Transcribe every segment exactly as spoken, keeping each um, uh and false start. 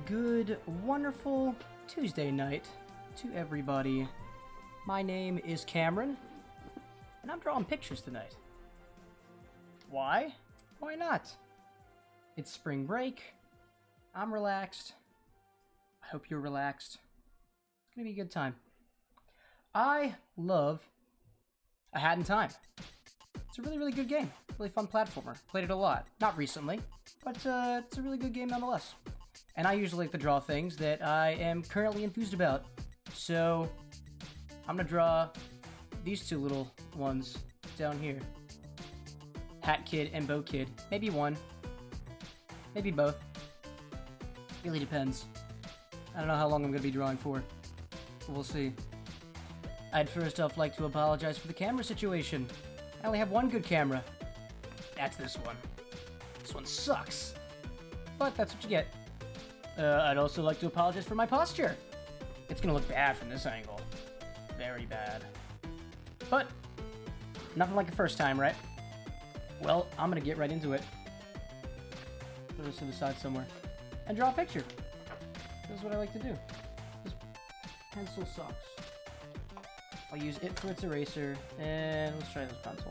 Good, wonderful Tuesday night to everybody. My name is Cameron, and I'm drawing pictures tonight. Why? Why not? It's spring break. I'm relaxed. I hope you're relaxed. It's gonna be a good time. I love A Hat in Time. It's a really, really good game. Really fun platformer. Played it a lot. Not recently, but uh, it's a really good game nonetheless. And I usually like to draw things that I am currently enthused about. So I'm gonna draw these two little ones down here. Hat Kid and Bow Kid. Maybe one. Maybe both. Really depends. I don't know how long I'm gonna be drawing for. So we'll see. I'd first off like to apologize for the camera situation. I only have one good camera. That's this one. This one sucks. But that's what you get. Uh, I'd also like to apologize for my posture. It's gonna look bad from this angle. Very bad. But, nothing like the first time, right? Well, I'm gonna get right into it. Put this to the side somewhere. And draw a picture. This is what I like to do. This pencil sucks. I'll use it for its eraser, and let's try this pencil.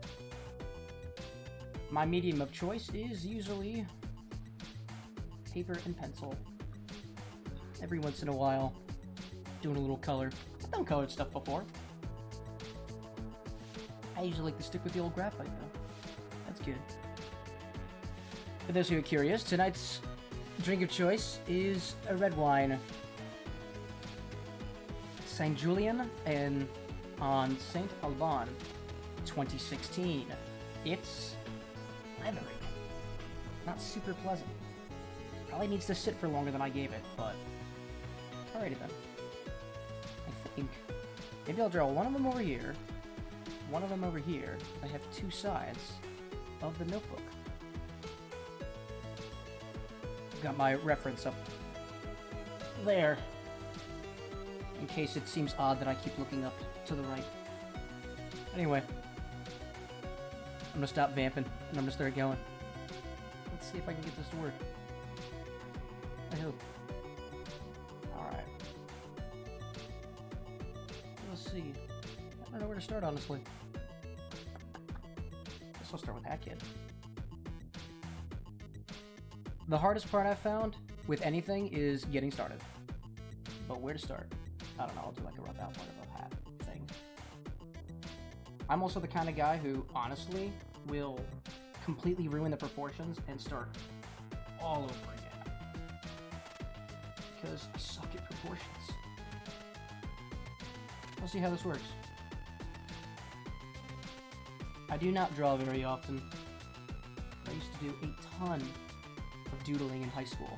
My medium of choice is usually paper and pencil. Every once in a while, doing a little color. I've done colored stuff before. I usually like to stick with the old graphite though. That's good. For those who are curious, tonight's drink of choice is a red wine. Saint Julien and on Saint Alban twenty sixteen. It's leathery. Not super pleasant. Probably needs to sit for longer than I gave it, but alrighty then. I think maybe I'll draw one of them over here, one of them over here. I have two sides of the notebook. Got my reference up there, in case it seems odd that I keep looking up to the right. Anyway, I'm gonna stop vamping, and I'm gonna start going. Let's see if I can get this to work. I hope. Alright. Let's see. I don't know where to start, honestly. Guess I'll start with Hat Kid. The hardest part I've found with anything is getting started. But where to start? I don't know, I'll do like a rough outline of a hat thing. I'm also the kind of guy who, honestly, will completely ruin the proportions and start all over again. Because I suck at proportions. Let's see how this works. I do not draw very often. I used to do a ton of doodling in high school.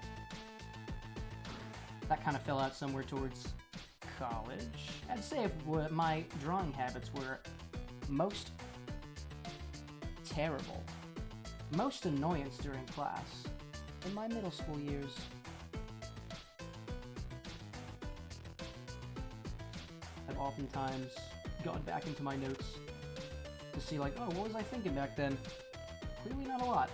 That kind of fell out somewhere towards college. I'd say if my drawing habits were most terrible, most annoyance during class, in my middle school years. I've oftentimes gone back into my notes to see like, oh, what was I thinking back then? Clearly not a lot.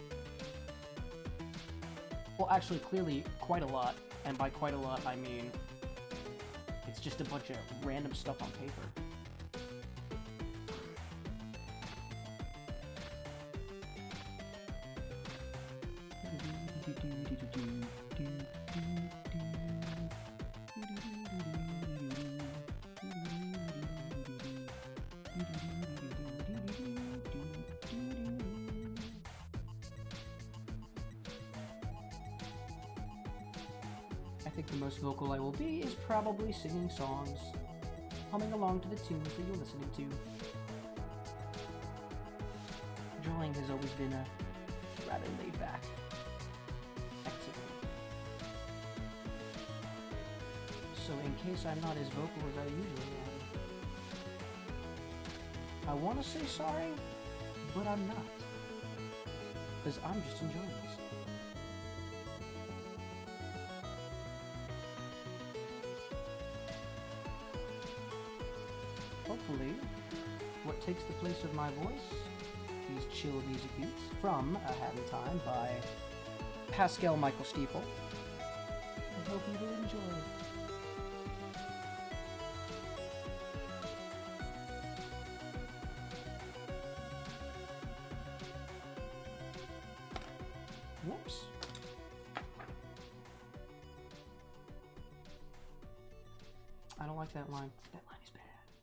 Well, actually, clearly quite a lot. And by quite a lot, I mean it's just a bunch of random stuff on paper. I think the most vocal I will be is probably singing songs, humming along to the tunes that you're listening to. Drawing has always been a rather laid-back activity. So in case I'm not as vocal as I usually am, I want to say sorry, but I'm not. Because I'm just enjoying this. Hopefully, what takes the place of my voice, these chill music beats from A Hat in Time by Pascal Michael Stiefel, hope you will enjoy. Whoops. I don't like that line. That line is bad.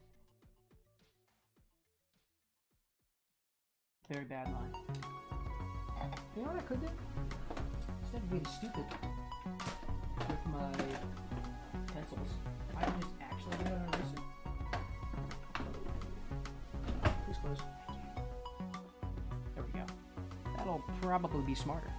Very bad line. You know what I could do? Instead of being stupid with my pencils, I could just actually do it on a eraser. Please close. There we go. That'll probably be smarter.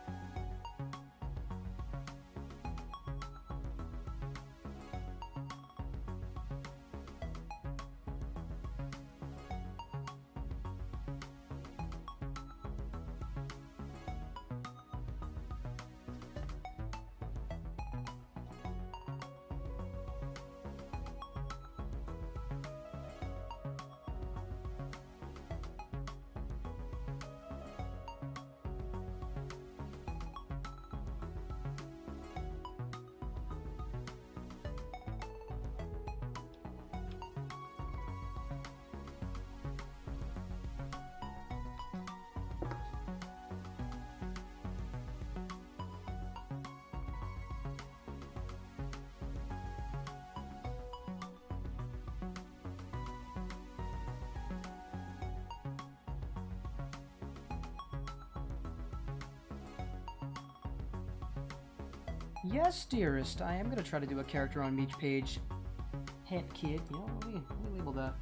Yes, dearest, I am gonna try to do a character on each page. Hint, kid. You know, let me, let me label that.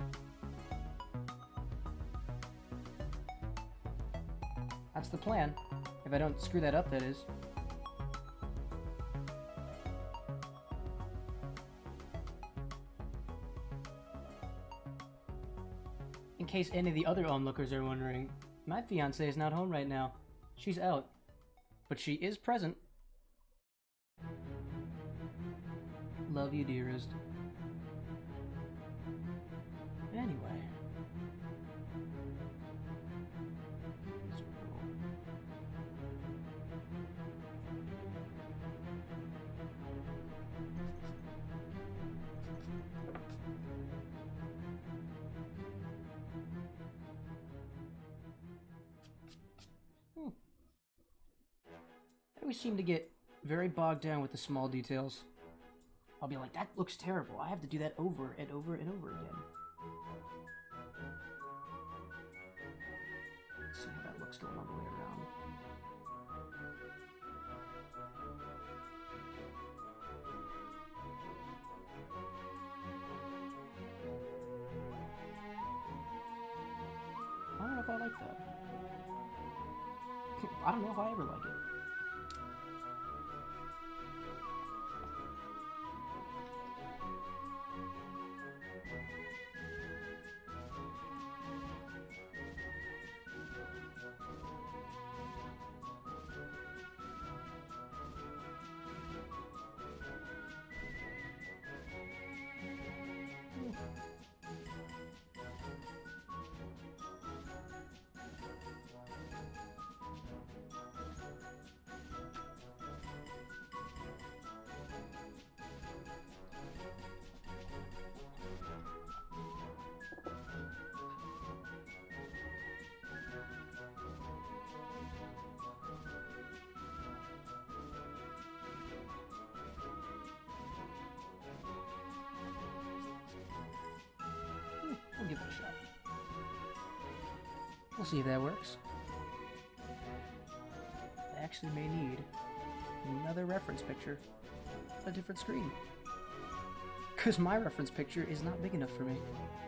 That's the plan. If I don't screw that up, that is. In case any of the other onlookers are wondering, my fiancée is not home right now. She's out. But she is present. Love you, dearest. Anyway. Hmm. I always seem to get very bogged down with the small details. I'll be like, that looks terrible. I have to do that over and over and over again. Let's see how that looks going all the way around. I don't know if I like that. I don't know if I ever like it. We'll give it a shot. We'll see if that works. I actually may need another reference picture, a different screen, because my reference picture is not big enough for me.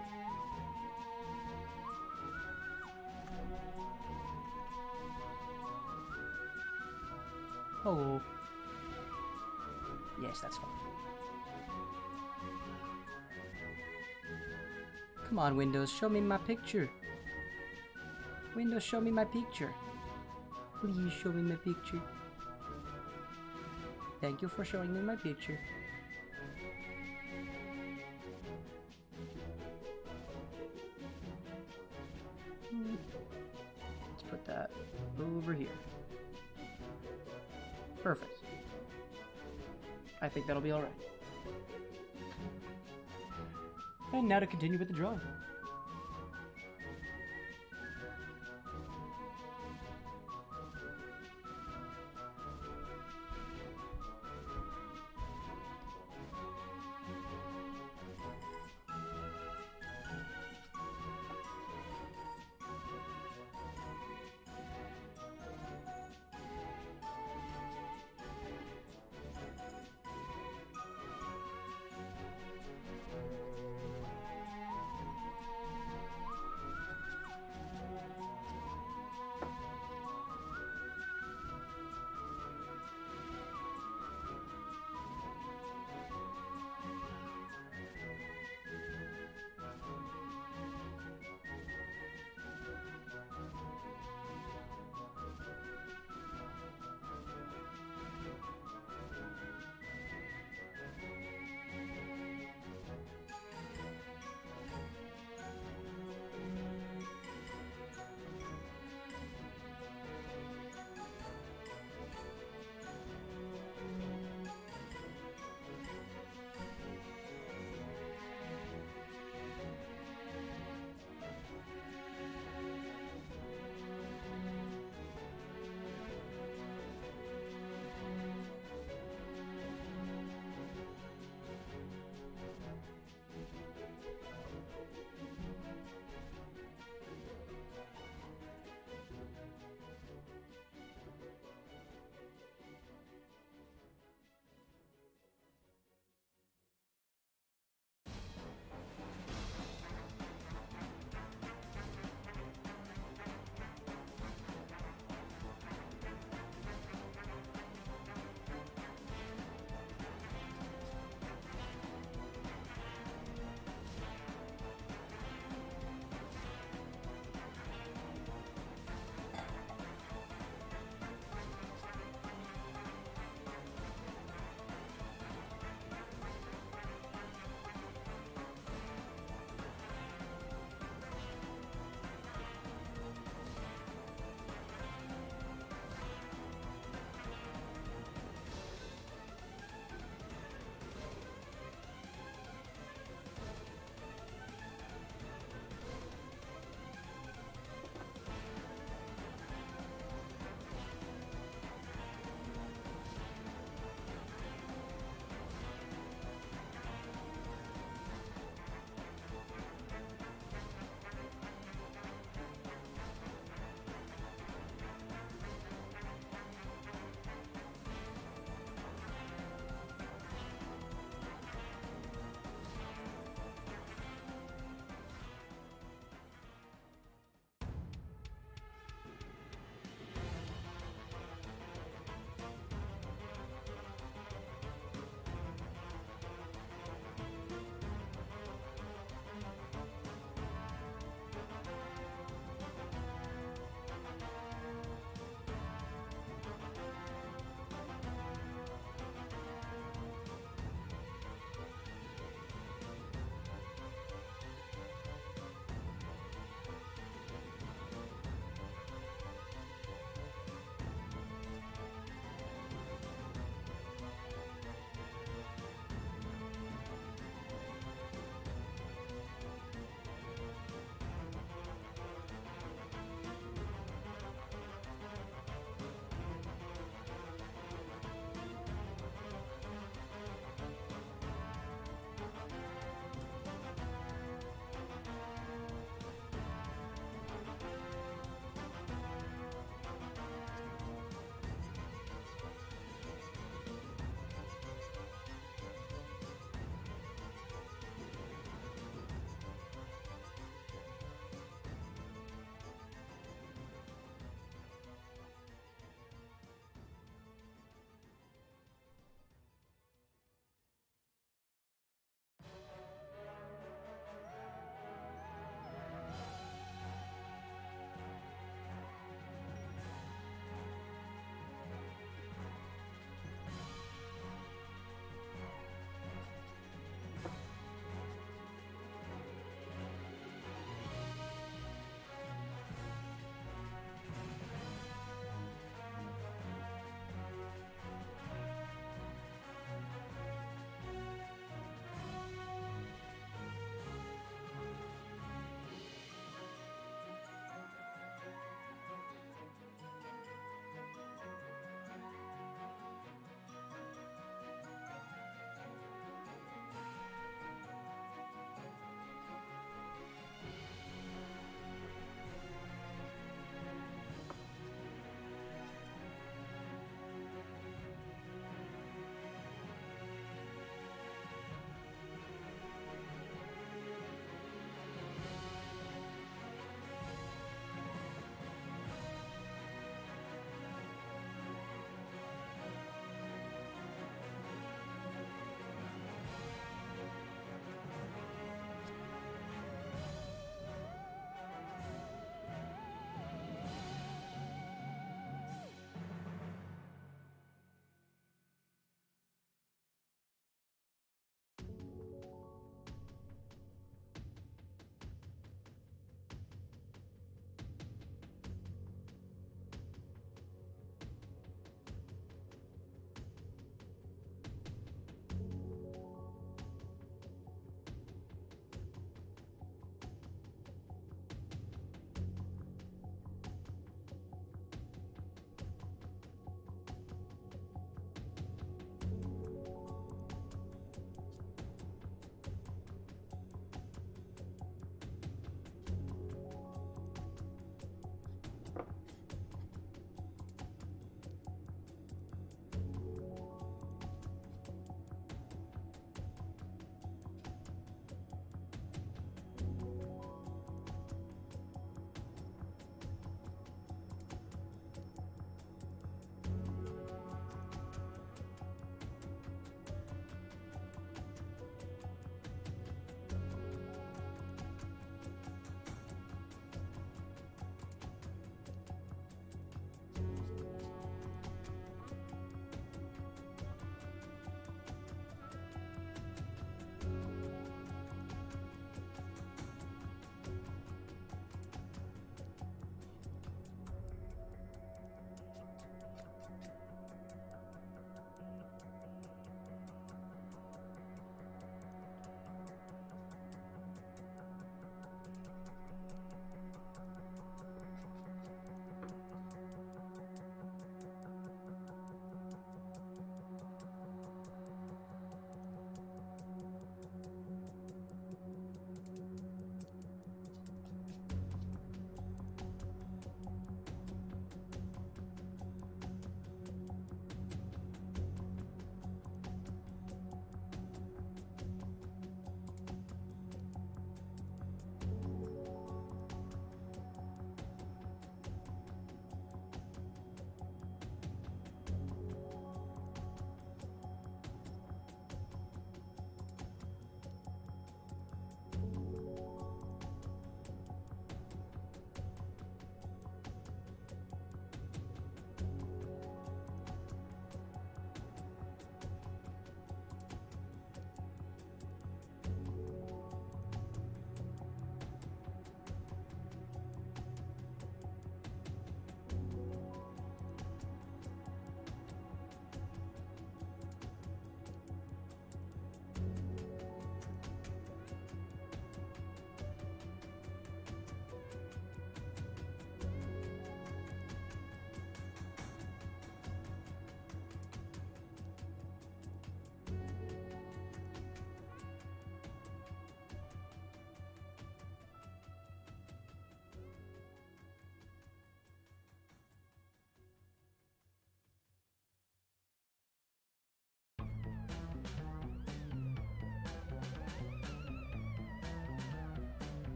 Oh. Yes, that's fine. Come on, Windows, show me my picture. Windows, show me my picture. Please show me my picture. Thank you for showing me my picture. Let's put that over here. Perfect. I think that'll be alright. And now to continue with the drawing.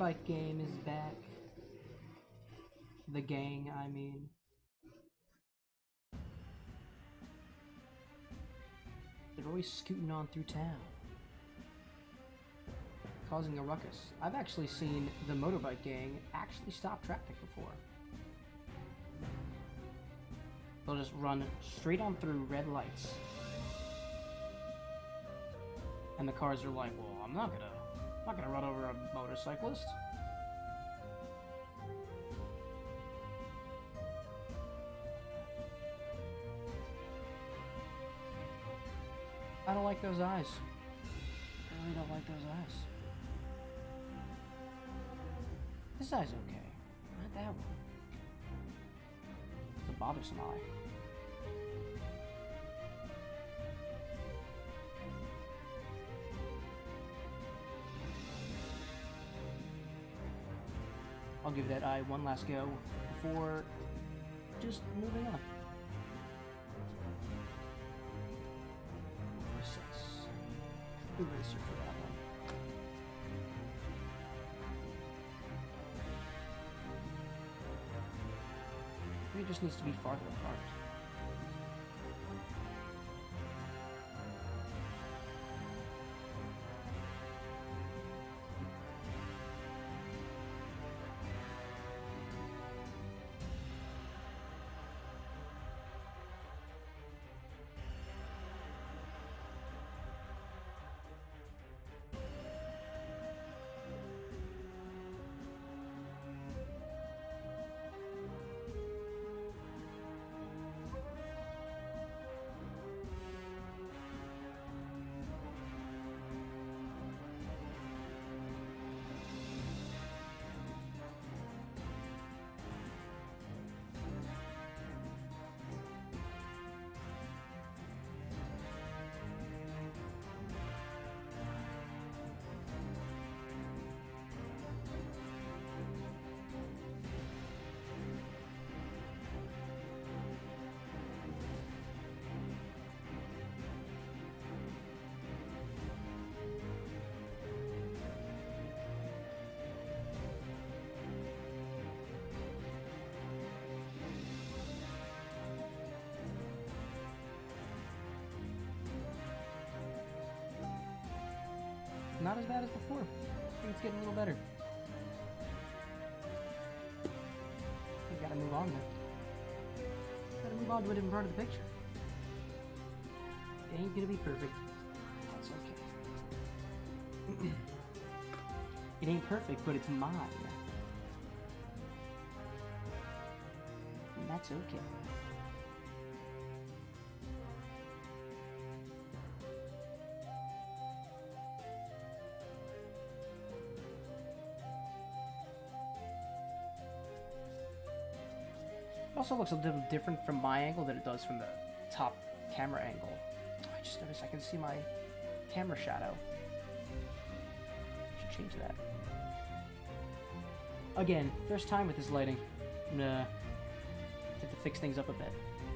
motorbike game is back. The gang, I mean. They're always scooting on through town, causing a ruckus. I've actually seen the motorbike gang actually stop traffic before. They'll just run straight on through red lights. And the cars are like, well, I'm not gonna, I'm not gonna run over a motorcyclist. I don't like those eyes. I really don't like those eyes. This eye's okay. Not that one. It's a bothersome eye. I'll give that eye one last go before just moving on. Eraser for that one. Maybe it just needs to be farther apart. Not as bad as before. I think it's getting a little better. We gotta move on now. Gotta move on to a different part of the picture. It ain't gonna be perfect. That's okay. It ain't perfect, but it's mine. And that's okay. It also looks a little different from my angle than it does from the top camera angle. I just noticed I can see my camera shadow. Should change that. Again, first time with this lighting. I'm gonna have to fix things up a bit.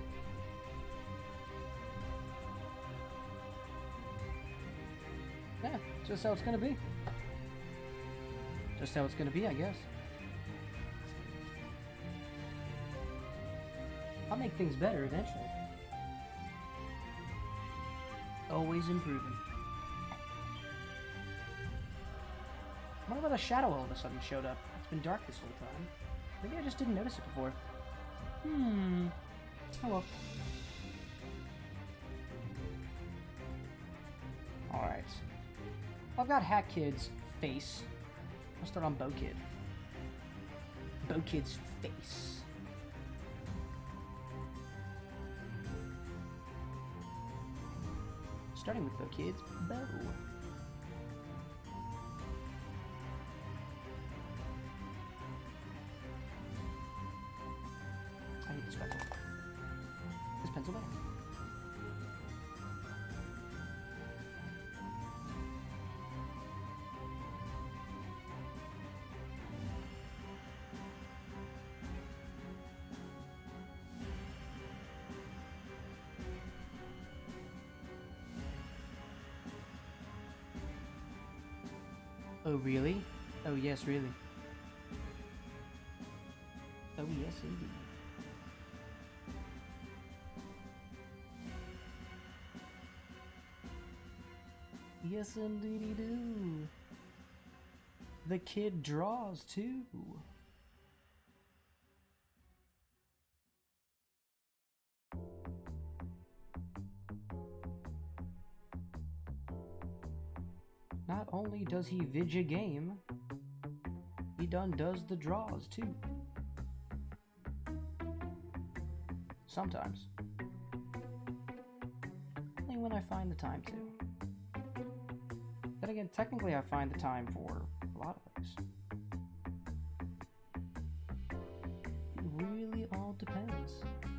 Yeah, just how it's gonna be. Just how it's gonna be, I guess. I'll make things better eventually. Always improving. I wonder why the shadow all of a sudden showed up. It's been dark this whole time. Maybe I just didn't notice it before. Hmm. Oh well. Alright. I've got Hat Kid's face. I'll start on Bo Kid. Bo Kid's face. Starting with Bo Kid's bow. I need this pencil. This pencil better. Oh, really? Oh, yes, really. Yes, indeedy do. The kid draws too. Not only does he vidya game, he done does the draws too. Sometimes. Only when I find the time to. Then again, technically I find the time for a lot of things. It really all depends.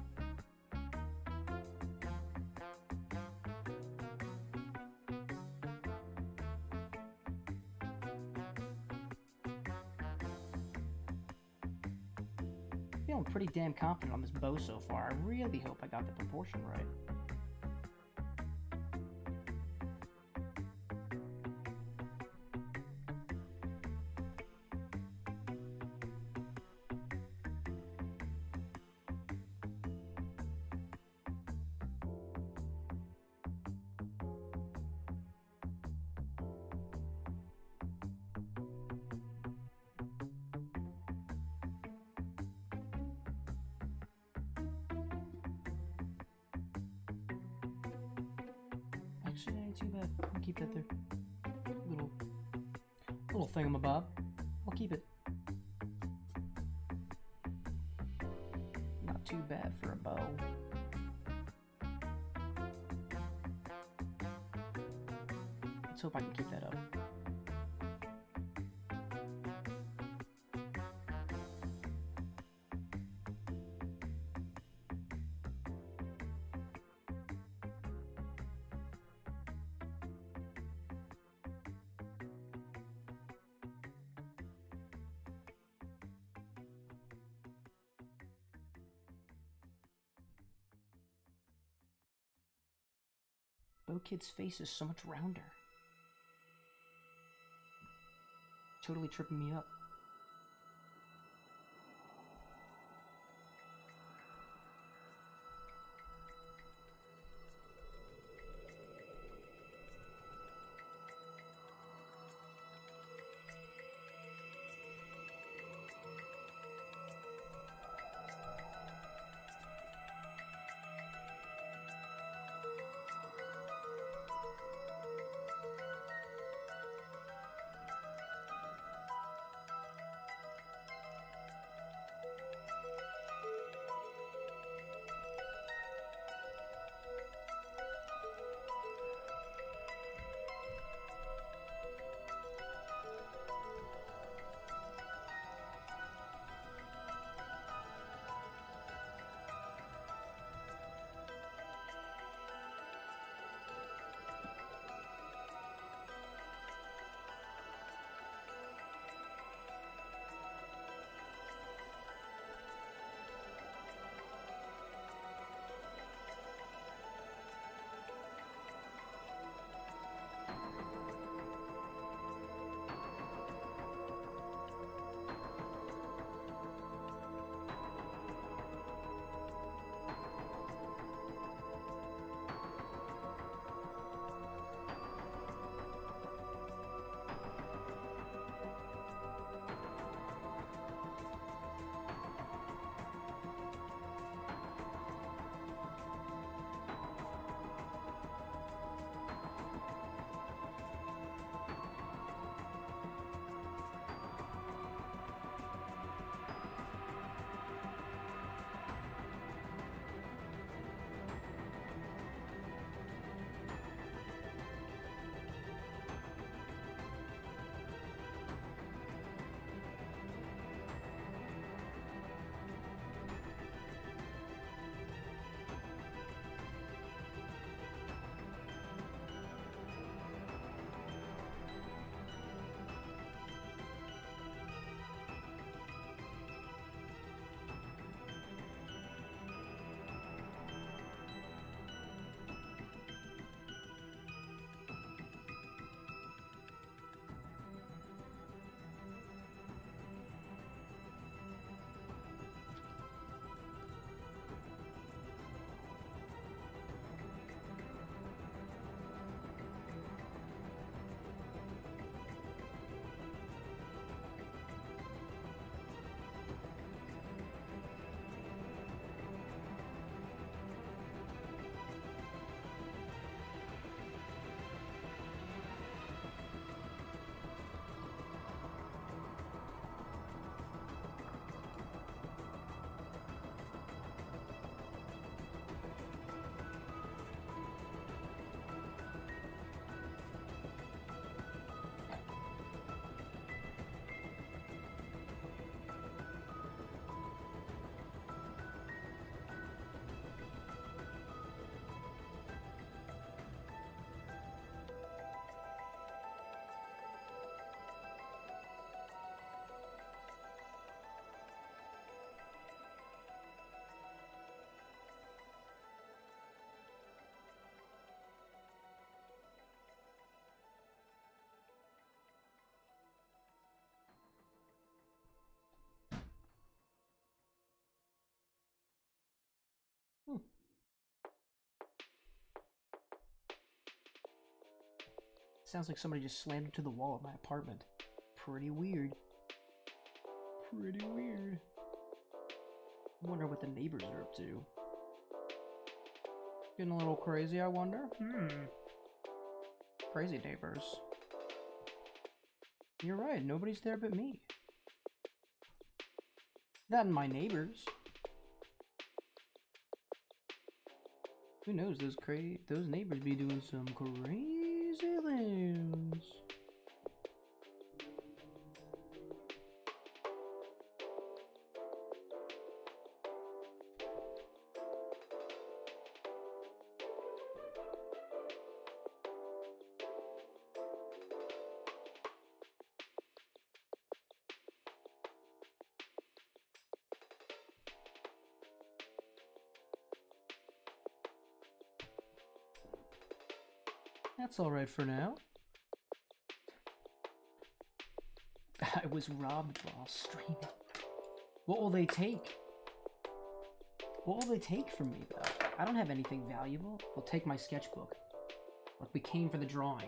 Feeling pretty damn confident on this bow so far. I really hope I got the proportion right. Actually, that ain't too bad. I'll keep that there. Little, little thingamabob. I'll keep it. Not too bad for a bow. Let's hope I can keep that up. Bo Kid's face is so much rounder. Totally tripping me up. Sounds like somebody just slammed into the wall of my apartment. Pretty weird. Pretty weird. I wonder what the neighbors are up to. Getting a little crazy, I wonder? Hmm. Crazy neighbors. You're right, nobody's there but me. Not my neighbors. Who knows, those cra- those neighbors be doing some crazy things. That's alright for now. I was robbed while streaming. What will they take? What will they take from me, though? I don't have anything valuable. They'll take my sketchbook. Like, we came for the drawing.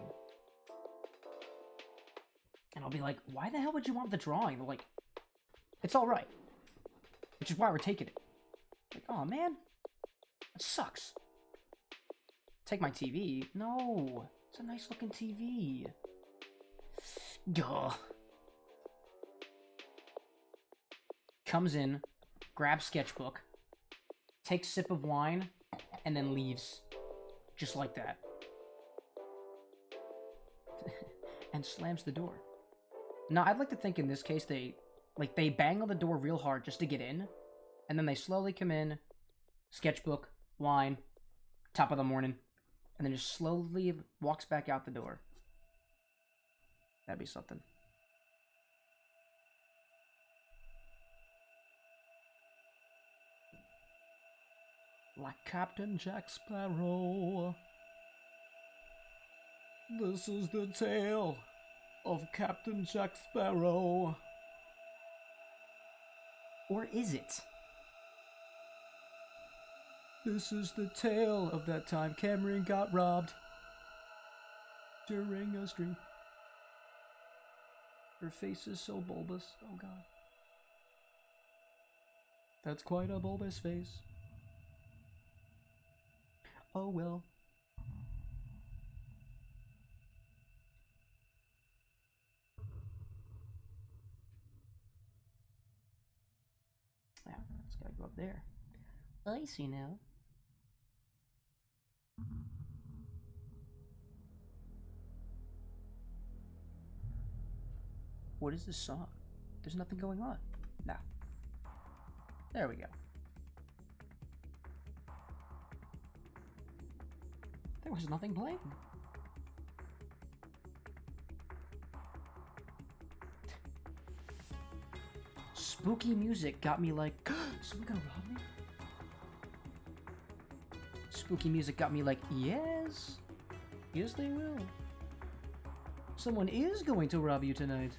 And I'll be like, why the hell would you want the drawing? They're like, it's alright. Which is why we're taking it. Like, oh man, that sucks. Take my T V? No, it's a nice looking T V. Duh. Comes in, grabs sketchbook, takes a sip of wine, and then leaves. Just like that. And slams the door. Now, I'd like to think in this case they, like, they bang on the door real hard just to get in, and then they slowly come in, sketchbook, wine, top of the morning, and then just slowly walks back out the door. That'd be something. Like Captain Jack Sparrow. This is the tale of Captain Jack Sparrow. Or is it? This is the tale of that time Cameron got robbed during a stream. Her face is so bulbous. Oh god. That's quite a bulbous face. Oh well. Yeah, it's gotta go up there. I see now. What is this song? There's nothing going on. Nah. There we go. There was nothing playing. Spooky music got me like, someone gonna rob me? Spooky music got me like, yes. Yes, they will. Someone is going to rob you tonight.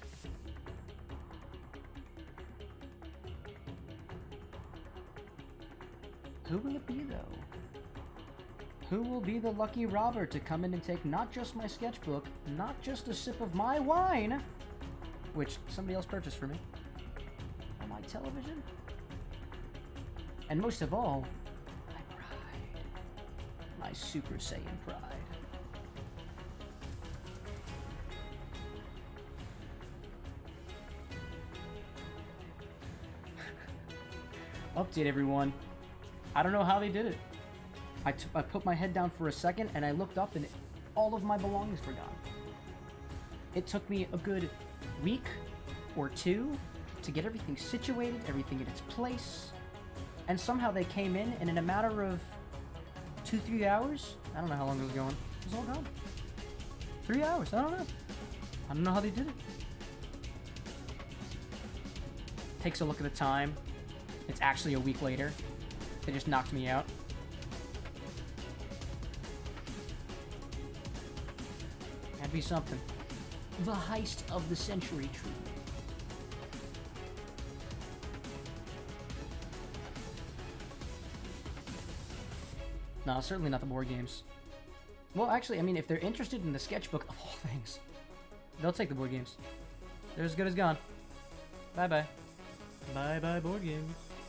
Who will it be, though? Who will be the lucky robber to come in and take not just my sketchbook, not just a sip of my wine, which somebody else purchased for me, and my television, and most of all, my pride. My Super Saiyan pride. Update, everyone. I don't know how they did it. I, t I put my head down for a second and I looked up and it, all of my belongings were gone. It took me a good week or two to get everything situated, everything in its place, and somehow they came in and in a matter of two, three hours, I don't know how long it was going, it was all gone. Three hours, I don't know. I don't know how they did it. Takes a look at the time. It's actually a week later. They just knocked me out. That'd be something. The heist of the century, true. No, certainly not the board games. Well, actually, I mean, if they're interested in the sketchbook of all things, they'll take the board games. They're as good as gone. Bye-bye. Bye-bye board games.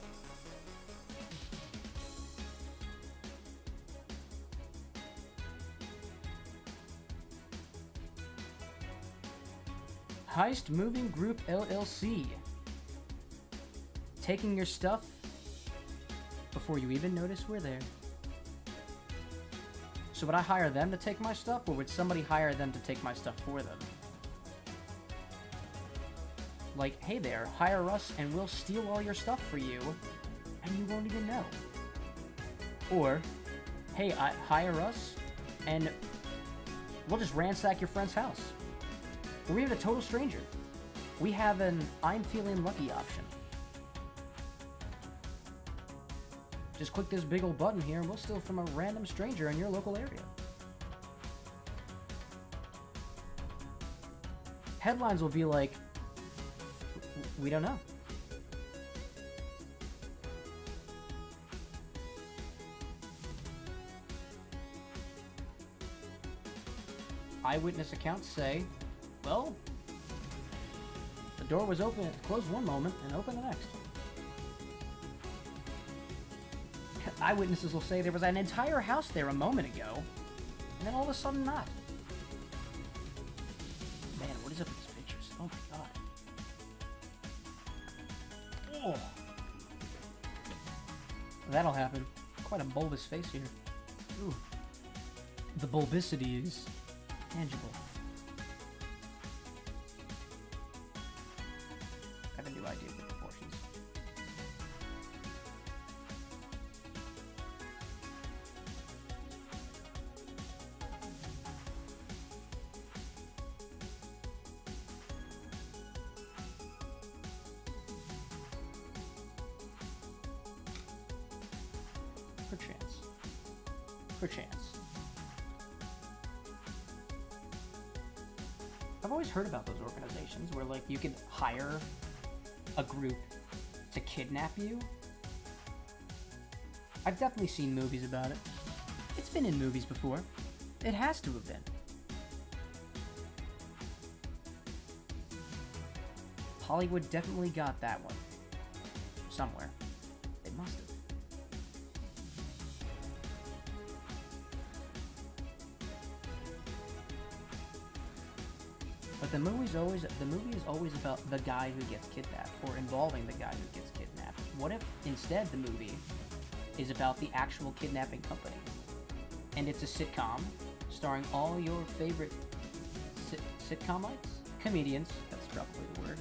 Heist Moving Group L L C. Taking your stuff before you even notice we're there. So would I hire them to take my stuff, or would somebody hire them to take my stuff for them? Like, hey there, hire us and we'll steal all your stuff for you, and you won't even know. Or, hey, I, hire us and we'll just ransack your friend's house. Or even a total stranger. We have an I'm feeling lucky option. Just click this big old button here and we'll steal from a random stranger in your local area. Headlines will be like, we don't know. Eyewitness accounts say, well, the door was open, closed one moment and open the next. Eyewitnesses will say there was an entire house there a moment ago, and then all of a sudden not. Man, what is up with these pictures? Oh my god. Oh. That'll happen. Quite a bulbous face here. Ooh. The bulbicity is tangible. I have a new idea of the proportions. Perchance. Perchance. I've always heard about those organizations where, like, you could hire a group to kidnap you. I've definitely seen movies about it. It's been in movies before. It has to have been. Hollywood definitely got that one. Somewhere. It must have. But the movie's always the movie is always about the guy who gets kidnapped, or involving the guy who gets kidnapped. What if instead the movie is about the actual kidnapping company, and it's a sitcom starring all your favorite sit sitcomites, comedians? That's probably the word.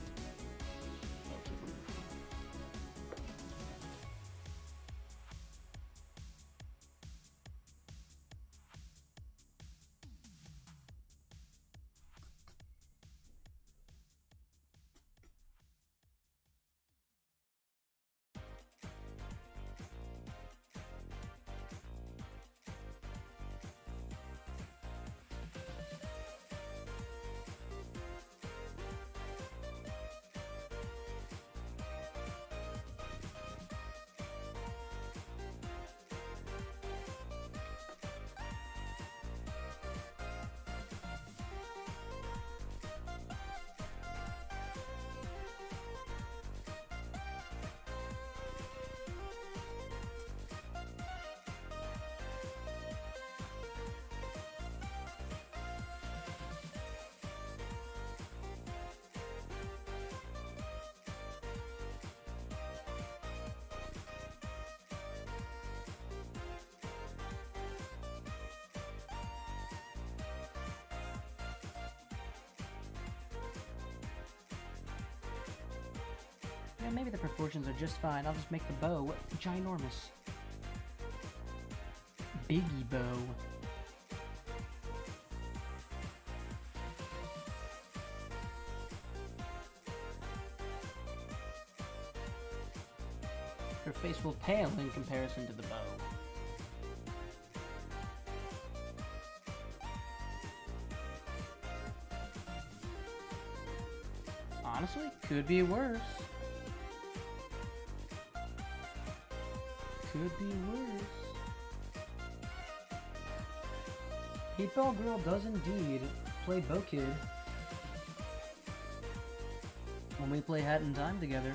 Yeah, maybe the proportions are just fine. I'll just make the bow ginormous. Biggie bow. Her face will pale in comparison to the bow. Honestly, could be worse. Could be worse. Meatball Girl does indeed play Bo Kid when we play Hat in Time together.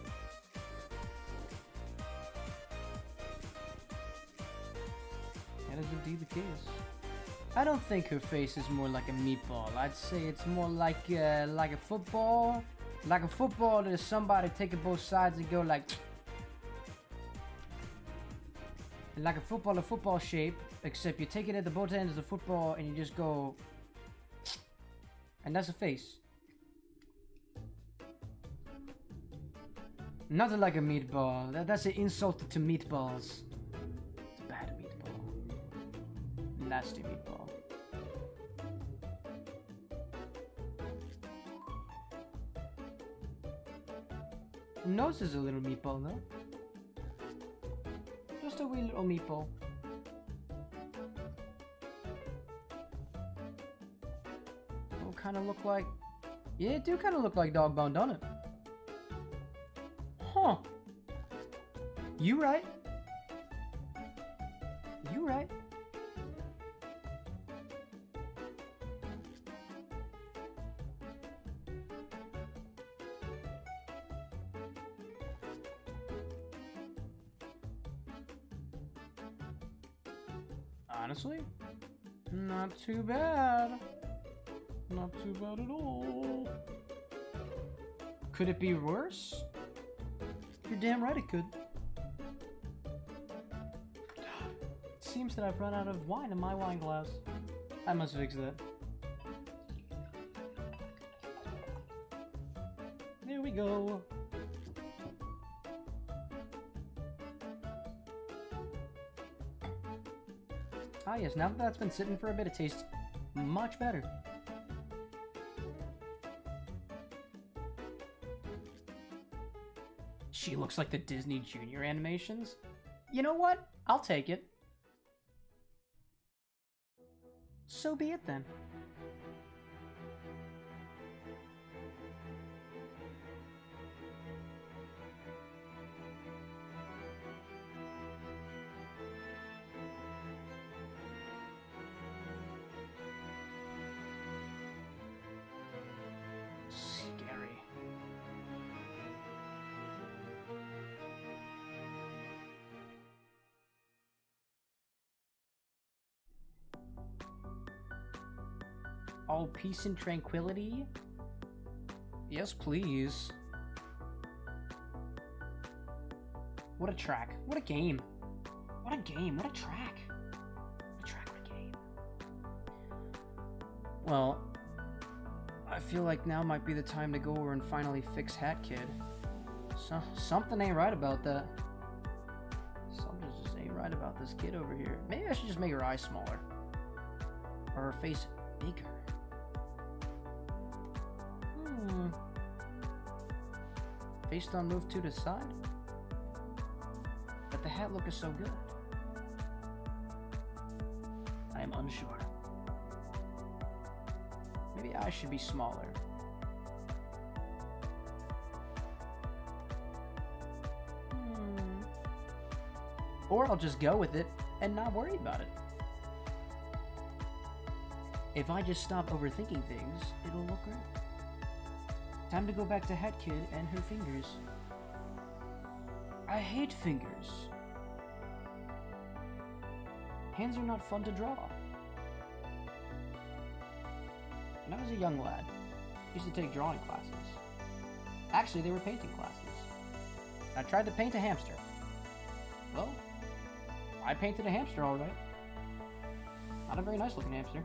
That is indeed the case. I don't think her face is more like a meatball. I'd say it's more like uh, like a football. Like a football that somebody take it both sides and go like... Like a football, a football shape, except you take it at the both ends of the football and you just go... And that's a face. Nothing like a meatball. That, that's an insult to meatballs. It's a bad meatball. Nasty meatball. Nose is a little meatball, though. Just a wee little meatball. It'll kind of look like... Yeah, it do kind of look like dog bone, don't it? Huh. You right. You right. Honestly, not too bad. Not too bad at all. Could it be worse? You're damn right it could. It seems that I've run out of wine in my wine glass. I must fix that. There we go. Ah yes, now that that's been sitting for a bit, it tastes much better. She looks like the Disney Junior animations. You know what? I'll take it. So be it then. All peace and tranquility? Yes, please. What a track. What a game. What a game. What a track. What a track, what a game. Well, I feel like now might be the time to go over and finally fix Hat Kid. So, something ain't right about that. Something just ain't right about this kid over here. Maybe I should just make her eyes smaller. Or her face bigger. Hmm. Face don't move to the side. But the hat look is so good. I am unsure. Maybe I should be smaller. Hmm. Or I'll just go with it and not worry about it. If I just stop overthinking things, it'll look great. Time to go back to Hat Kid and her fingers. I hate fingers. Hands are not fun to draw. When I was a young lad, I used to take drawing classes. Actually, they were painting classes. I tried to paint a hamster. Well, I painted a hamster all right. Not a very nice looking hamster.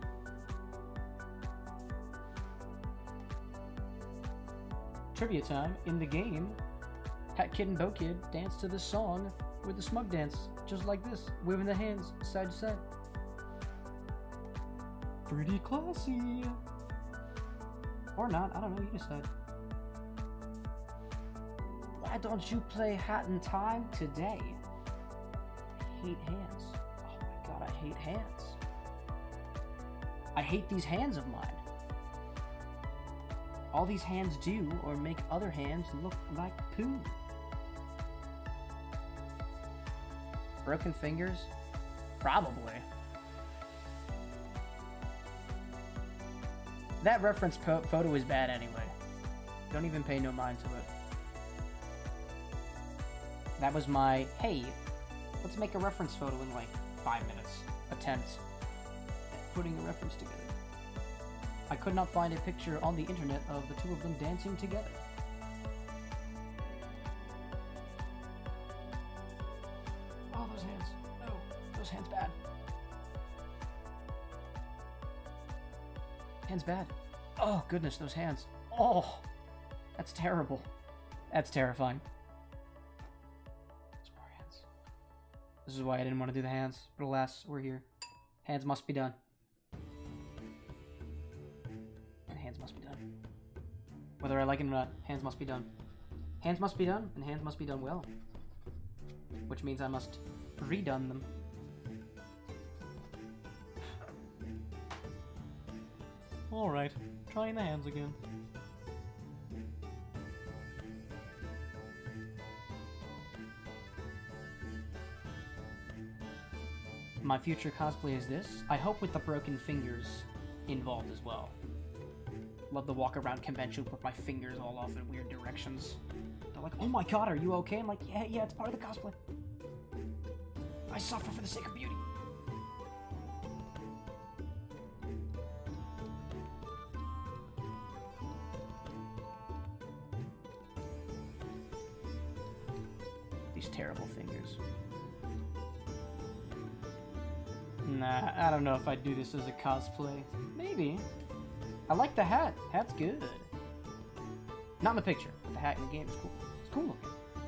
Trivia time. In the game, Hat Kid and Bo Kid dance to this song with the smug dance, just like this, waving the hands side to side. Pretty classy. Or not, I don't know, you decide. Why don't you play Hat in Time today? I hate hands. Oh my god, I hate hands. I hate these hands of mine. All these hands do, or make other hands look like poo. Broken fingers? Probably. That reference po photo is bad anyway. Don't even pay no mind to it. That was my, hey, let's make a reference photo in like five minutes attempt at putting a reference together. I could not find a picture on the internet of the two of them dancing together. Oh, those hands. No, those hands bad. Hands bad. Oh, goodness, those hands. Oh, that's terrible. That's terrifying. Some more hands. This is why I didn't want to do the hands, but alas, we're here. Hands must be done. And hands must be done. Whether I like it or not, hands must be done. Hands must be done, and hands must be done well. Which means I must redone them. Alright, trying the hands again. My future cosplay is this. I hope with the broken fingers involved as well. Love the walk around convention with my fingers all off in weird directions. They're like, oh my god, are you okay? I'm like, yeah, yeah, it's part of the cosplay. I suffer for the sake of beauty. These terrible fingers. Nah, I don't know if I'd do this as a cosplay. Maybe. I like the hat. Hat's good. Not in the picture, but the hat in the game is cool. It's cool looking.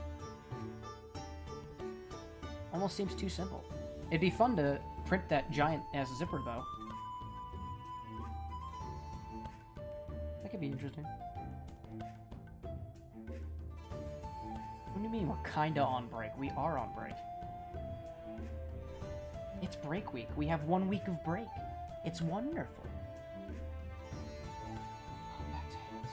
Almost seems too simple. It'd be fun to print that giant-ass zipper, though. That could be interesting. What do you mean we're kinda on break? We are on break. It's break week. We have one week of break. It's wonderful. Back to hands.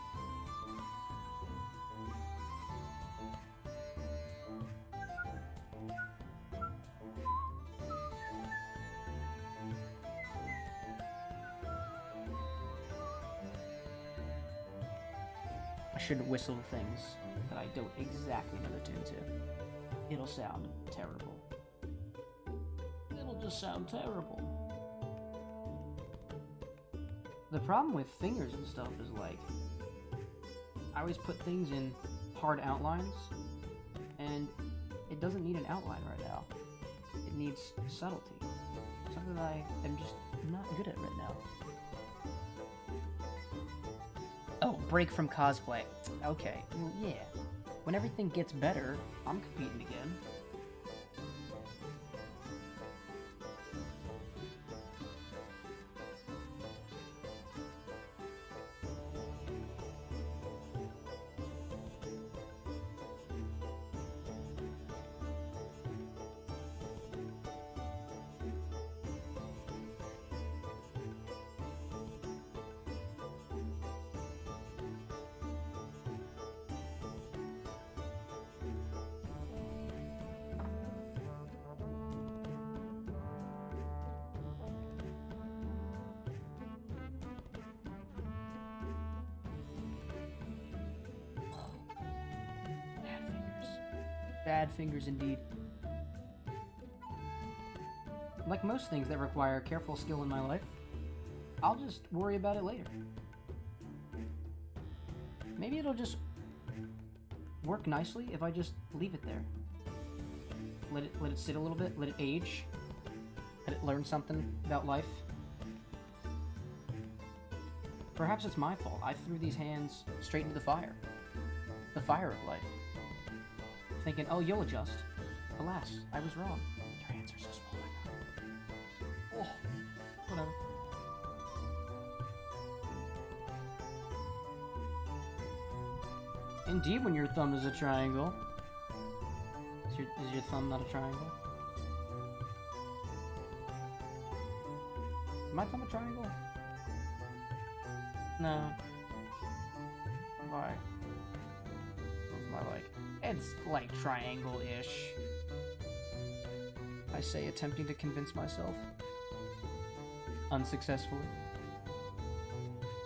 I should whistle things that I don't exactly know the tune to. It'll sound terrible. It'll just sound terrible. The problem with fingers and stuff is like, I always put things in hard outlines, and it doesn't need an outline right now. It needs subtlety. Something that I am just not good at right now. Oh, break from cosplay. Okay, well, yeah. When everything gets better, I'm competing again. Bad fingers indeed. Like most things that require careful skill in my life, I'll just worry about it later. Maybe it'll just work nicely if I just leave it there. Let it let it sit a little bit, let it age, let it learn something about life. Perhaps it's my fault. I threw these hands straight into the fire. The fire of life. Thinking, oh, you'll adjust. Alas, I was wrong. Your hands are so small. Oh, whatever. Indeed, when your thumb is a triangle. Is your, is your thumb not a triangle? Is my thumb a triangle? No. Why? What's my like? It's like triangle-ish. I say, attempting to convince myself. Unsuccessfully.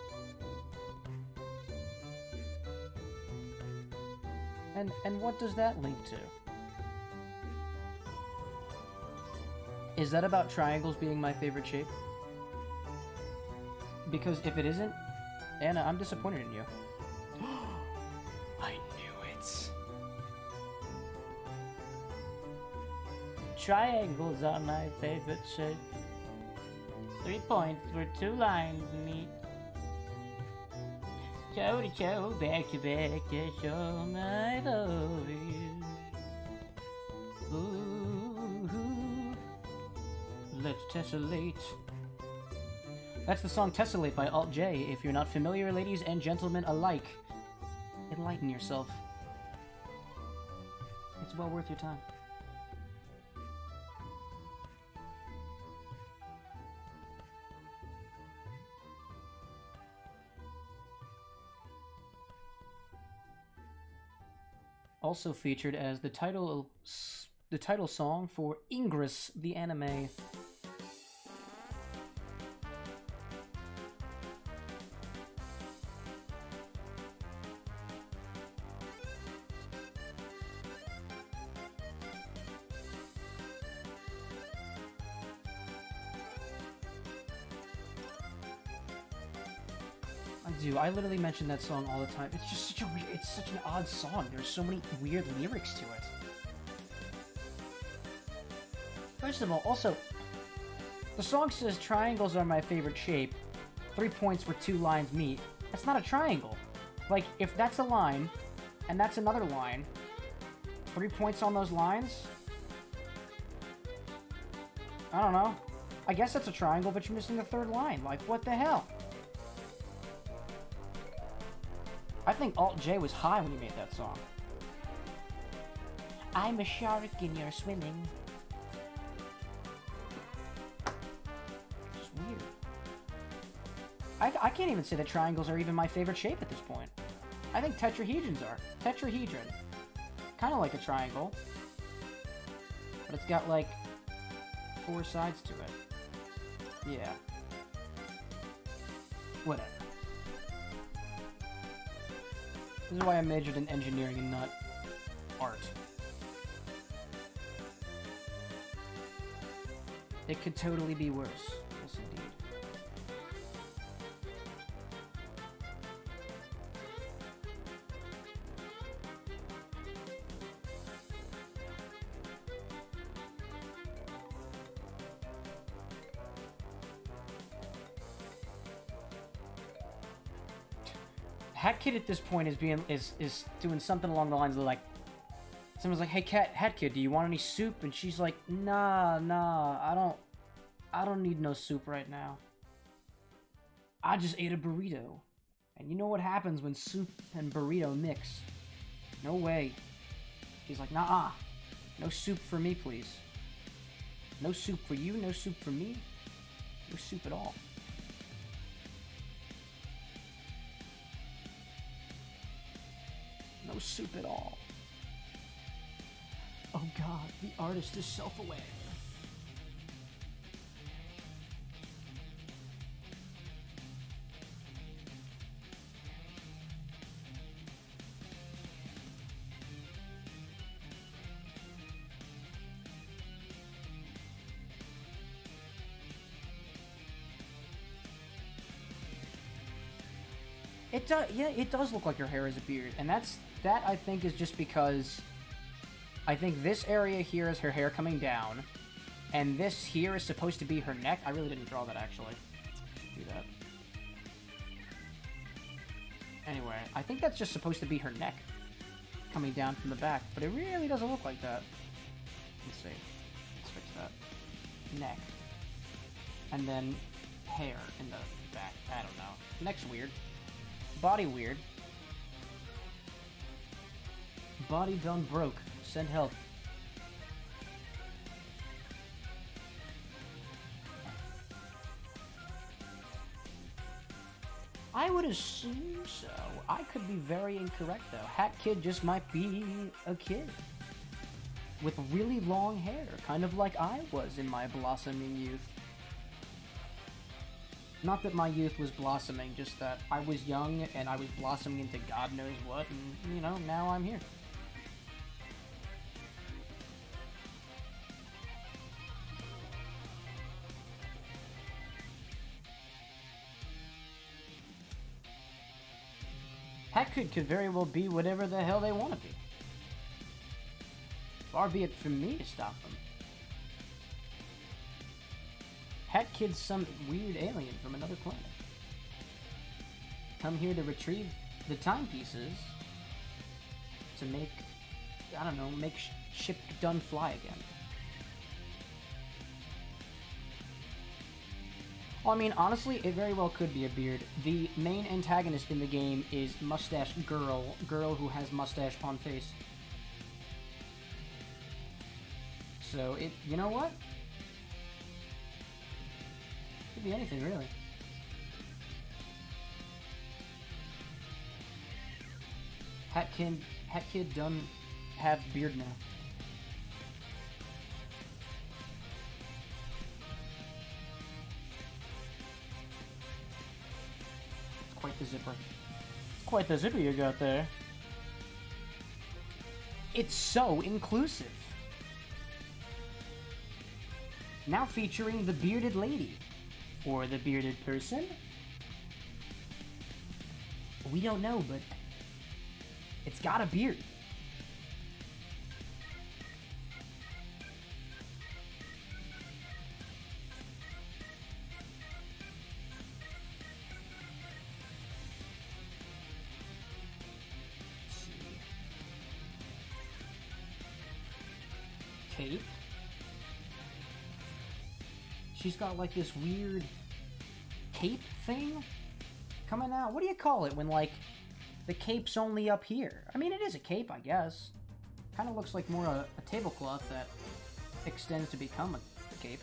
And, and what does that link to? Is that about triangles being my favorite shape? Because if it isn't, Anna, I'm disappointed in you. I knew it. Triangles are my favorite shape. Three points where two lines meet. Toe to toe, back to back, to show my love for you. Ooh, let's tessellate. That's the song Tessellate by Alt J. If you're not familiar, ladies and gentlemen alike, enlighten yourself. It's well worth your time. Also featured as the title, the title song for Ingress, the anime. Dude, I literally mention that song all the time. It's just such a weird, it's such an odd song. There's so many weird lyrics to it. First of all, also, the song says triangles are my favorite shape. Three points where two lines meet. That's not a triangle. Like, if that's a line, and that's another line, three points on those lines? I don't know. I guess that's a triangle, but you're missing the third line. Like, what the hell? I think Alt J was high when he made that song. I'm a shark and you're swimming. It's weird. I, I can't even say that triangles are even my favorite shape at this point. I think tetrahedrons are. Tetrahedron. Kind of like a triangle. But it's got like four sides to it. Yeah. Whatever. This is why I majored in engineering and not art. It could totally be worse. Yes, indeed. Hat Kid at this point is being is is doing something along the lines of like, someone's like, "Hey, Cat, Hat Kid, do you want any soup?" And she's like, "Nah, nah, I don't, I don't need no soup right now. I just ate a burrito, and you know what happens when soup and burrito mix? No way." He's like, "Nah, no soup for me, please. No soup for you, no soup for me, no soup at all." No soup at all. Oh god, the artist is self-aware. It does, yeah, it does look like her hair is a beard, and that's, that I think is just because I think this area here is her hair coming down, and this here is supposed to be her neck. I really didn't draw that, actually. Do that. Anyway, I think that's just supposed to be her neck coming down from the back, but it really doesn't look like that. Let's see. Let's fix that. Neck. And then hair in the back. I don't know. Neck's weird. Body weird. Body done broke. Send help. I would assume so. I could be very incorrect though. Hat Kid just might be a kid with really long hair, kind of like I was in my blossoming youth. Not that my youth was blossoming, just that I was young and I was blossoming into God knows what, and, you know, now I'm here. that could, could very well be whatever the hell they want to be. Far be it from me to stop them. Hat Kid's some weird alien from another planet. Come here to retrieve the timepieces to make, I don't know, make sh ship done fly again. Well, I mean, honestly, it very well could be a beard. The main antagonist in the game is Mustache Girl, girl who has mustache on face. So, it, you know what? Could be anything, really. Hat Kid, Hat Kid done have beard now. Quite the zipper. Quite the zipper you got there. It's so inclusive. Now featuring the bearded lady. Or the bearded person. We don't know, but it's got a beard. Cape. She's got like this weird cape thing coming out. What do you call it when like the cape's only up here? I mean, it is a cape, I guess. Kind of looks like more a, a tablecloth that extends to become a, a cape.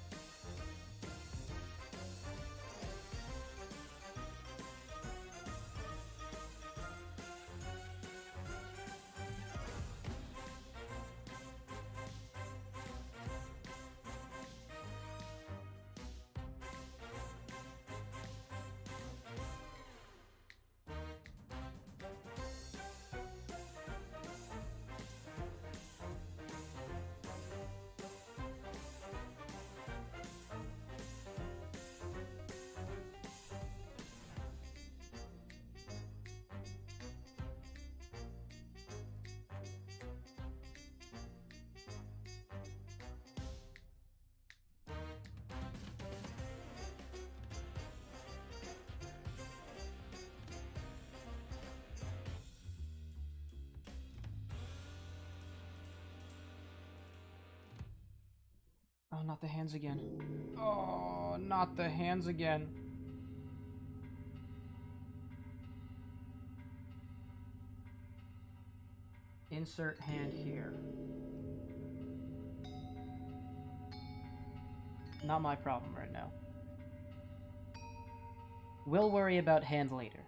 Oh, not the hands again. Oh, not the hands again. Insert hand here. Not my problem right now. We'll worry about hand later.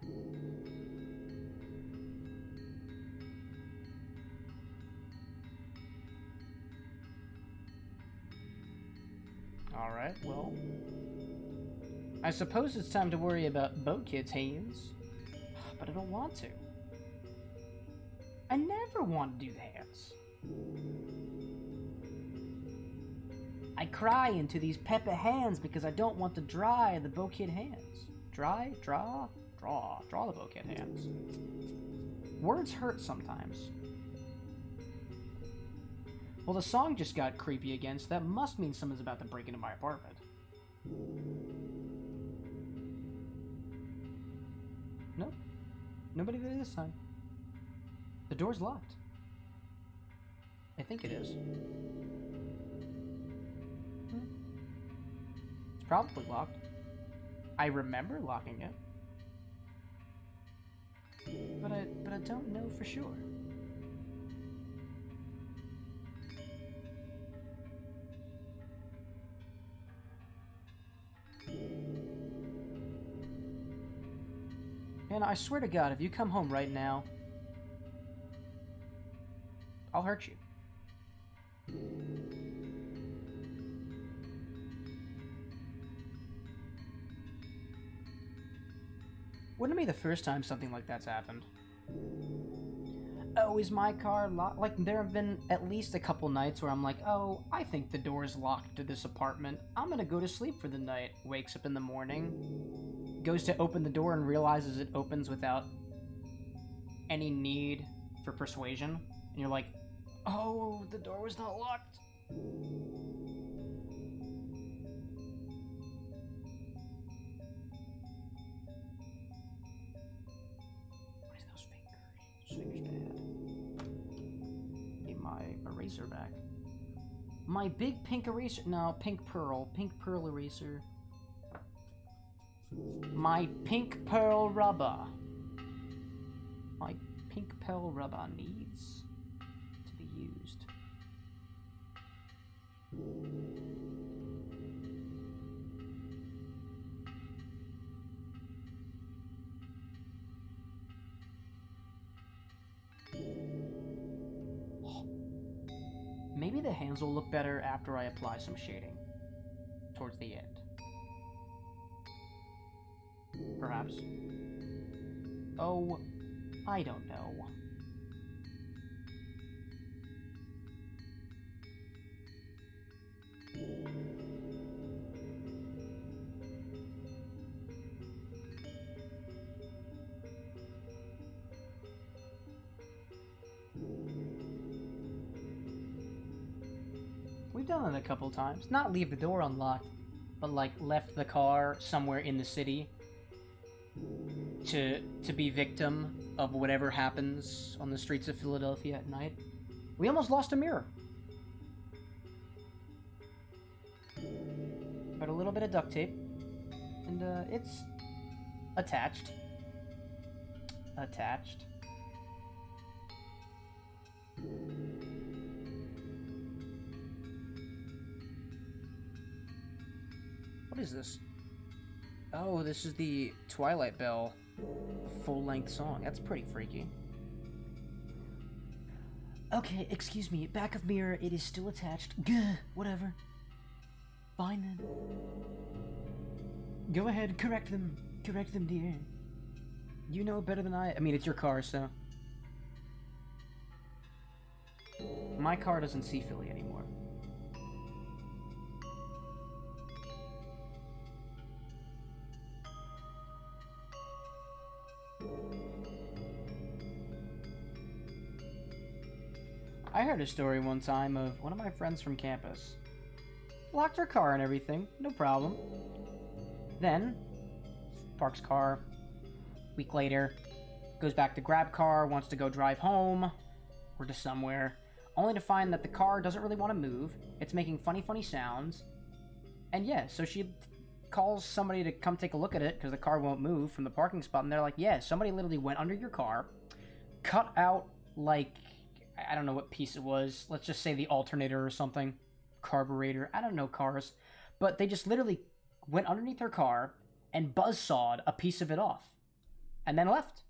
Alright, well... I suppose it's time to worry about Bo Kid's hands. But I don't want to. I never want to do the hands. I cry into these Peppa hands because I don't want to dry the Bo Kid hands. Dry, draw, draw, draw the Bo Kid hands. Words hurt sometimes. Well, the song just got creepy again, so that must mean someone's about to break into my apartment. Nope. Nobody there this time. The door's locked. I think it is. Hmm. It's probably locked. I remember locking it. But I, but I don't know for sure. And I swear to God, if you come home right now, I'll hurt you. Wouldn't it be the first time something like that's happened? Oh, is my car locked? Like, there have been at least a couple nights where I'm like, oh, I think the door's locked to this apartment. I'm gonna go to sleep for the night. Wakes up in the morning, goes to open the door and realizes it opens without any need for persuasion, and you're like, oh, the door was not locked. What is those fingers? Those fingers bad. Get my eraser back. My big pink eraser. No, pink pearl. Pink pearl eraser. My pink pearl rubber. My pink pearl rubber needs to be used. Maybe the hands will look better after I apply some shading towards the end. Perhaps. Oh, I don't know. We've done it a couple times. Not leave the door unlocked, but like left the car somewhere in the city to to be victim of whatever happens on the streets of Philadelphia at night. We almost lost a mirror. But a little bit of duct tape, and uh, it's attached. Attached. What is this? Oh, this is the Twilight Bell full-length song. That's pretty freaky. Okay, excuse me. Back of mirror, it is still attached. Gah, whatever. Fine then. Go ahead, correct them. Correct them, dear. You know better than I. I mean, it's your car, so. My car doesn't see Philly anymore. I heard a story one time of one of my friends from campus. Locked her car and everything, no problem. Then, parks car. Week later, goes back to grab car, wants to go drive home, or to somewhere, only to find that the car doesn't really want to move. It's making funny, funny sounds. And yeah, so she calls somebody to come take a look at it because the car won't move from the parking spot, and they're like, yeah, somebody literally went under your car, cut out, like, I don't know what piece it was. Let's just say the alternator or something. Carburetor. I don't know cars. But they just literally went underneath her car and buzzsawed a piece of it off. And then left.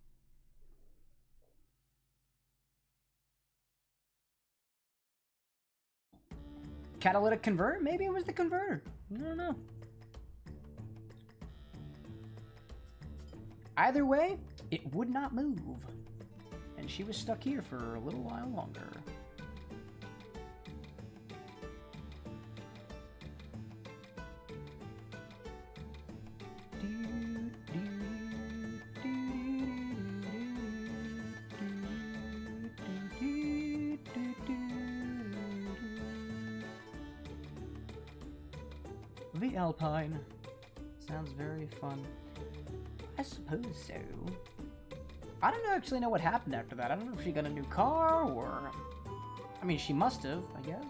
Catalytic converter? Maybe it was the converter. I don't know. Either way, it would not move. And she was stuck here for a little while longer. The Alpine. Sounds very fun. I suppose so. I don't actually know what happened after that. I don't know if she got a new car or... I mean, she must have, I guess.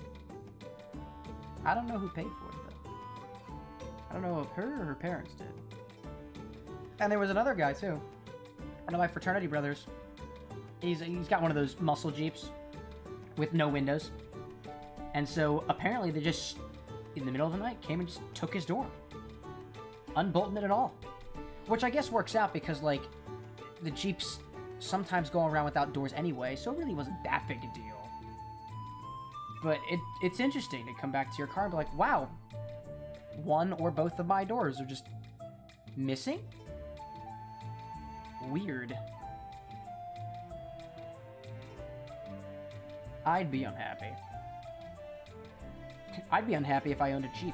I don't know who paid for it, though. I don't know if her or her parents did. And there was another guy, too. One of my fraternity brothers. He's, he's got one of those muscle Jeeps with no windows. And so, apparently, they just, in the middle of the night, came and just took his door. Unbolted it at all. Which I guess works out because, like, the Jeeps sometimes go around without doors anyway, so it really wasn't that big a deal. But it, it's interesting to come back to your car and be like, wow, one or both of my doors are just missing? Weird. I'd be unhappy. I'd be unhappy if I owned a Jeep.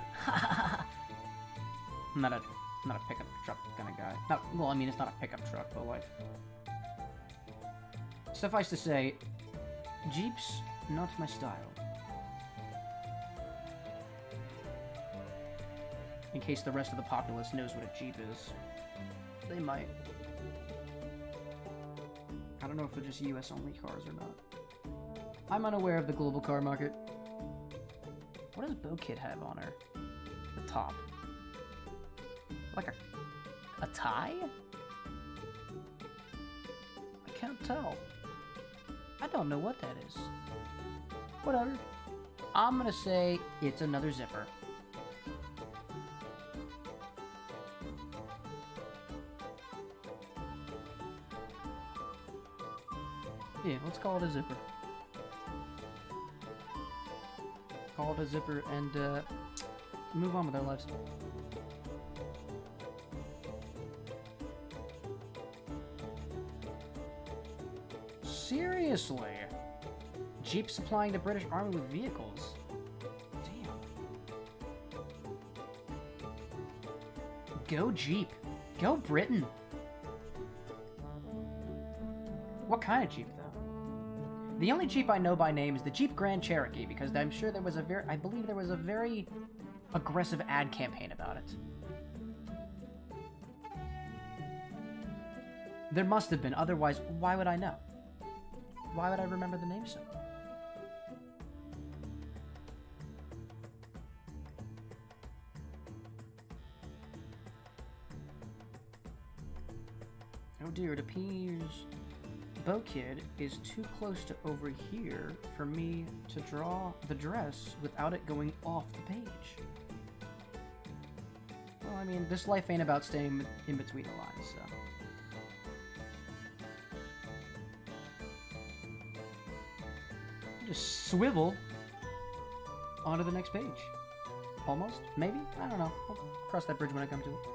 I'm not a... not a pickup truck kind of guy. Not, well, I mean, it's not a pickup truck, but like... Suffice to say, Jeeps, not my style. In case the rest of the populace knows what a Jeep is. They might. I don't know if they're just U S only cars or not. I'm unaware of the global car market. What does BoKid have on her? The top. Like a... a tie? I can't tell. I don't know what that is. Whatever. I'm gonna say it's another zipper. Yeah, let's call it a zipper. Call it a zipper and uh, move on with our lives. Seriously? Jeep supplying the British Army with vehicles? Damn. Go Jeep. Go Britain. What kind of Jeep, though? The only Jeep I know by name is the Jeep Grand Cherokee, because I'm sure there was a very... I believe there was a very aggressive ad campaign about it. There must have been, otherwise, why would I know? Why would I remember the name so? Oh dear, it appears BoKid is too close to over here for me to draw the dress without it going off the page. Well, I mean, this life ain't about staying in between the lines, so... Just swivel onto the next page. Almost? Maybe? I don't know. I'll cross that bridge when I come to it.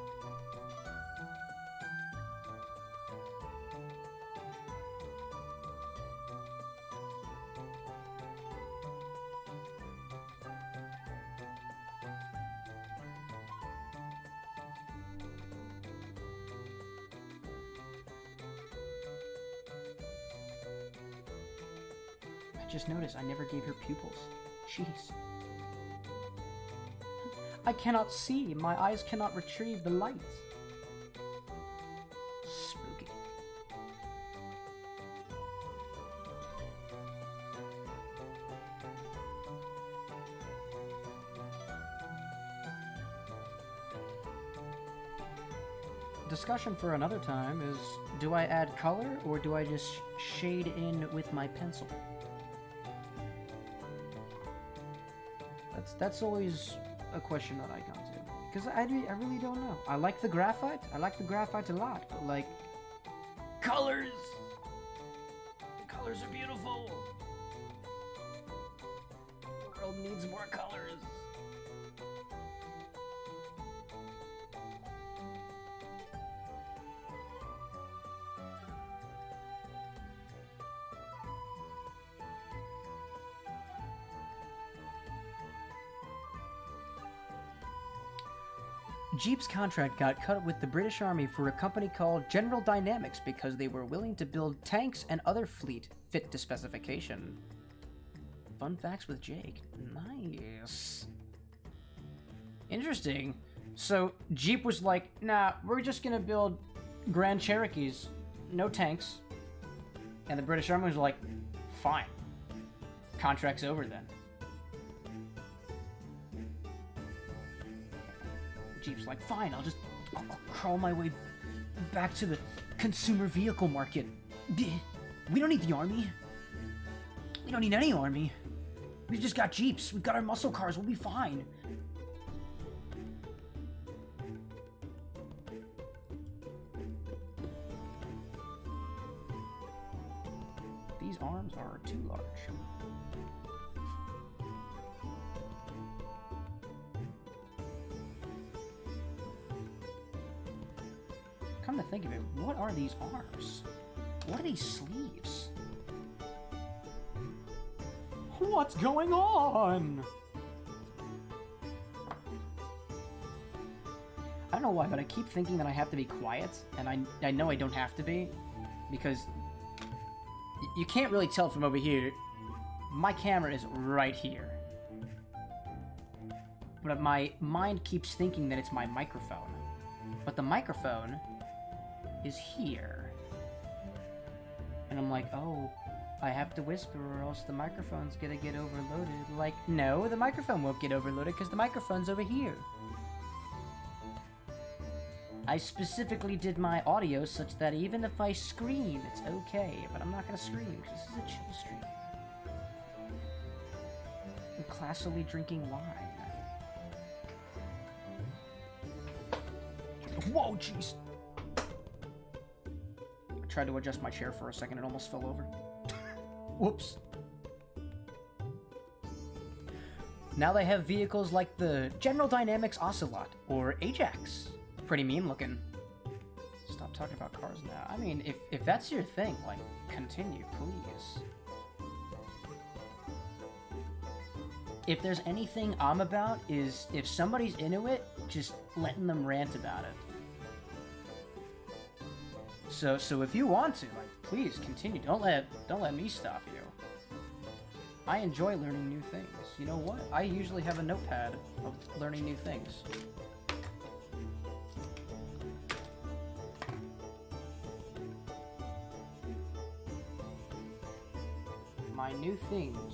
Just noticed I never gave her pupils. Jeez. I cannot see. My eyes cannot retrieve the light. Spooky. Discussion for another time is, do I add color or do I just shade in with my pencil? That's, that's always a question that I come to. Because I, I really don't know. I like the graphite. I like the graphite a lot. But, like, colors! The colors are beautiful! The world needs more colors. Jeep's contract got cut with the British Army for a company called General Dynamics because they were willing to build tanks and other fleet fit to specification. Fun facts with Jake. Nice. Interesting. So Jeep was like, nah, we're just gonna build Grand Cherokees, no tanks. And the British Army was like, fine. Contract's over then. Jeep's like, fine, I'll just I'll, I'll crawl my way back to the consumer vehicle market. We don't need the army. We don't need any army. We've just got Jeeps. We've got our muscle cars. We'll be fine. These arms are too large. Come to think of it, what are these arms? What are these sleeves? What's going on? I don't know why, but I keep thinking that I have to be quiet, and I, I know I don't have to be, because you can't really tell from over here. My camera is right here. But my mind keeps thinking that it's my microphone. But the microphone is here. And I'm like, oh, I have to whisper or else the microphone's gonna get overloaded. Like, no, the microphone won't get overloaded because the microphone's over here. I specifically did my audio such that even if I scream, it's okay. But I'm not gonna scream because this is a chill stream. I'm classily drinking wine. Whoa, jeez! I tried to adjust my chair for a second, it almost fell over. Whoops. Now they have vehicles like the General Dynamics Ocelot, or Ajax. Pretty mean looking. Stop talking about cars now. I mean, if, if that's your thing, like, continue, please. If there's anything I'm about, is if somebody's into it, just letting them rant about it. So, so if you want to, like, please continue. Don't let, don't let me stop you. I enjoy learning new things. You know what? I usually have a notepad of learning new things. My new things.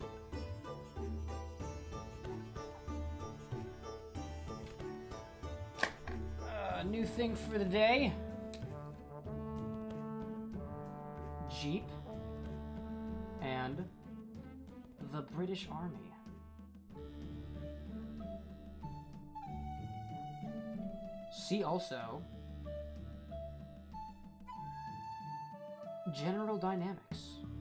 Uh, new thing for the day. Jeep and the British Army. See also General Dynamics.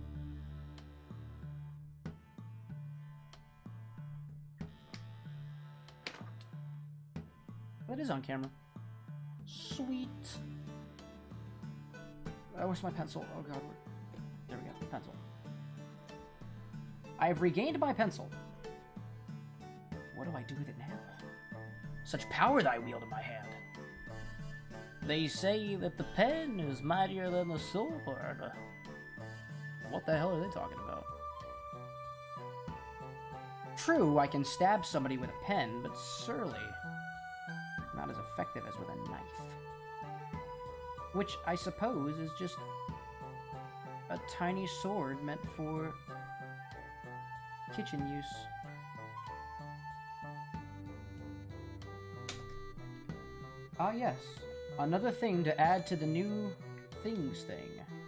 That is on camera. Sweet. Oh, where's my pencil? Oh god, where? There we go, pencil. I have regained my pencil. What do I do with it now? Such power that I wield in my hand. They say that the pen is mightier than the sword. What the hell are they talking about? True, I can stab somebody with a pen, but surely not as effective as with a knife. Which, I suppose, is just a tiny sword meant for kitchen use. Ah yes, another thing to add to the new things thing.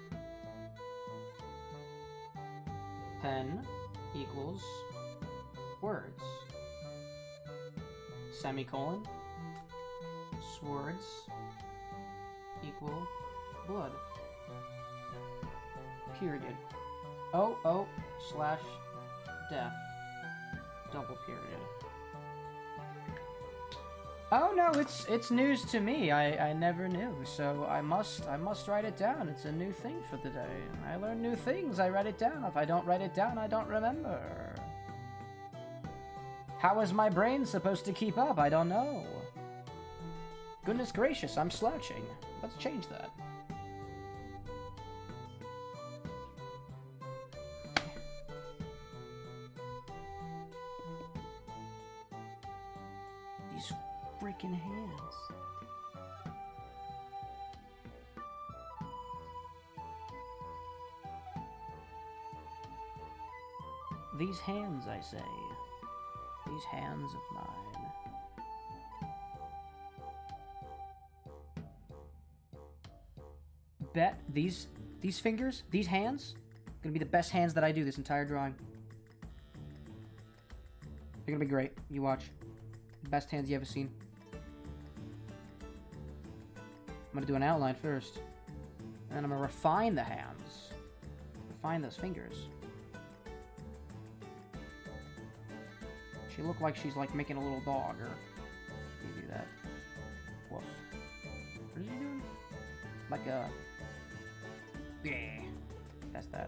Pen equals words. Semicolon. Swords equal blood. Period. Oh, oh, slash death. Double period. Oh no, it's it's news to me. I, I never knew, so I must I must write it down. It's a new thing for the day. I learn new things, I write it down. If I don't write it down, I don't remember. How is my brain supposed to keep up? I don't know. Goodness gracious, I'm slouching. Let's change that. These freaking hands. These hands, I say. These hands of mine. Bet these these fingers, these hands, gonna be the best hands that I do this entire drawing. They're gonna be great. You watch. Best hands you ever seen. I'm gonna do an outline first. And then I'm gonna refine the hands. Refine those fingers. She look like she's like making a little dog, or you do that. Woof. What is she doing? Like a yeah. That's that.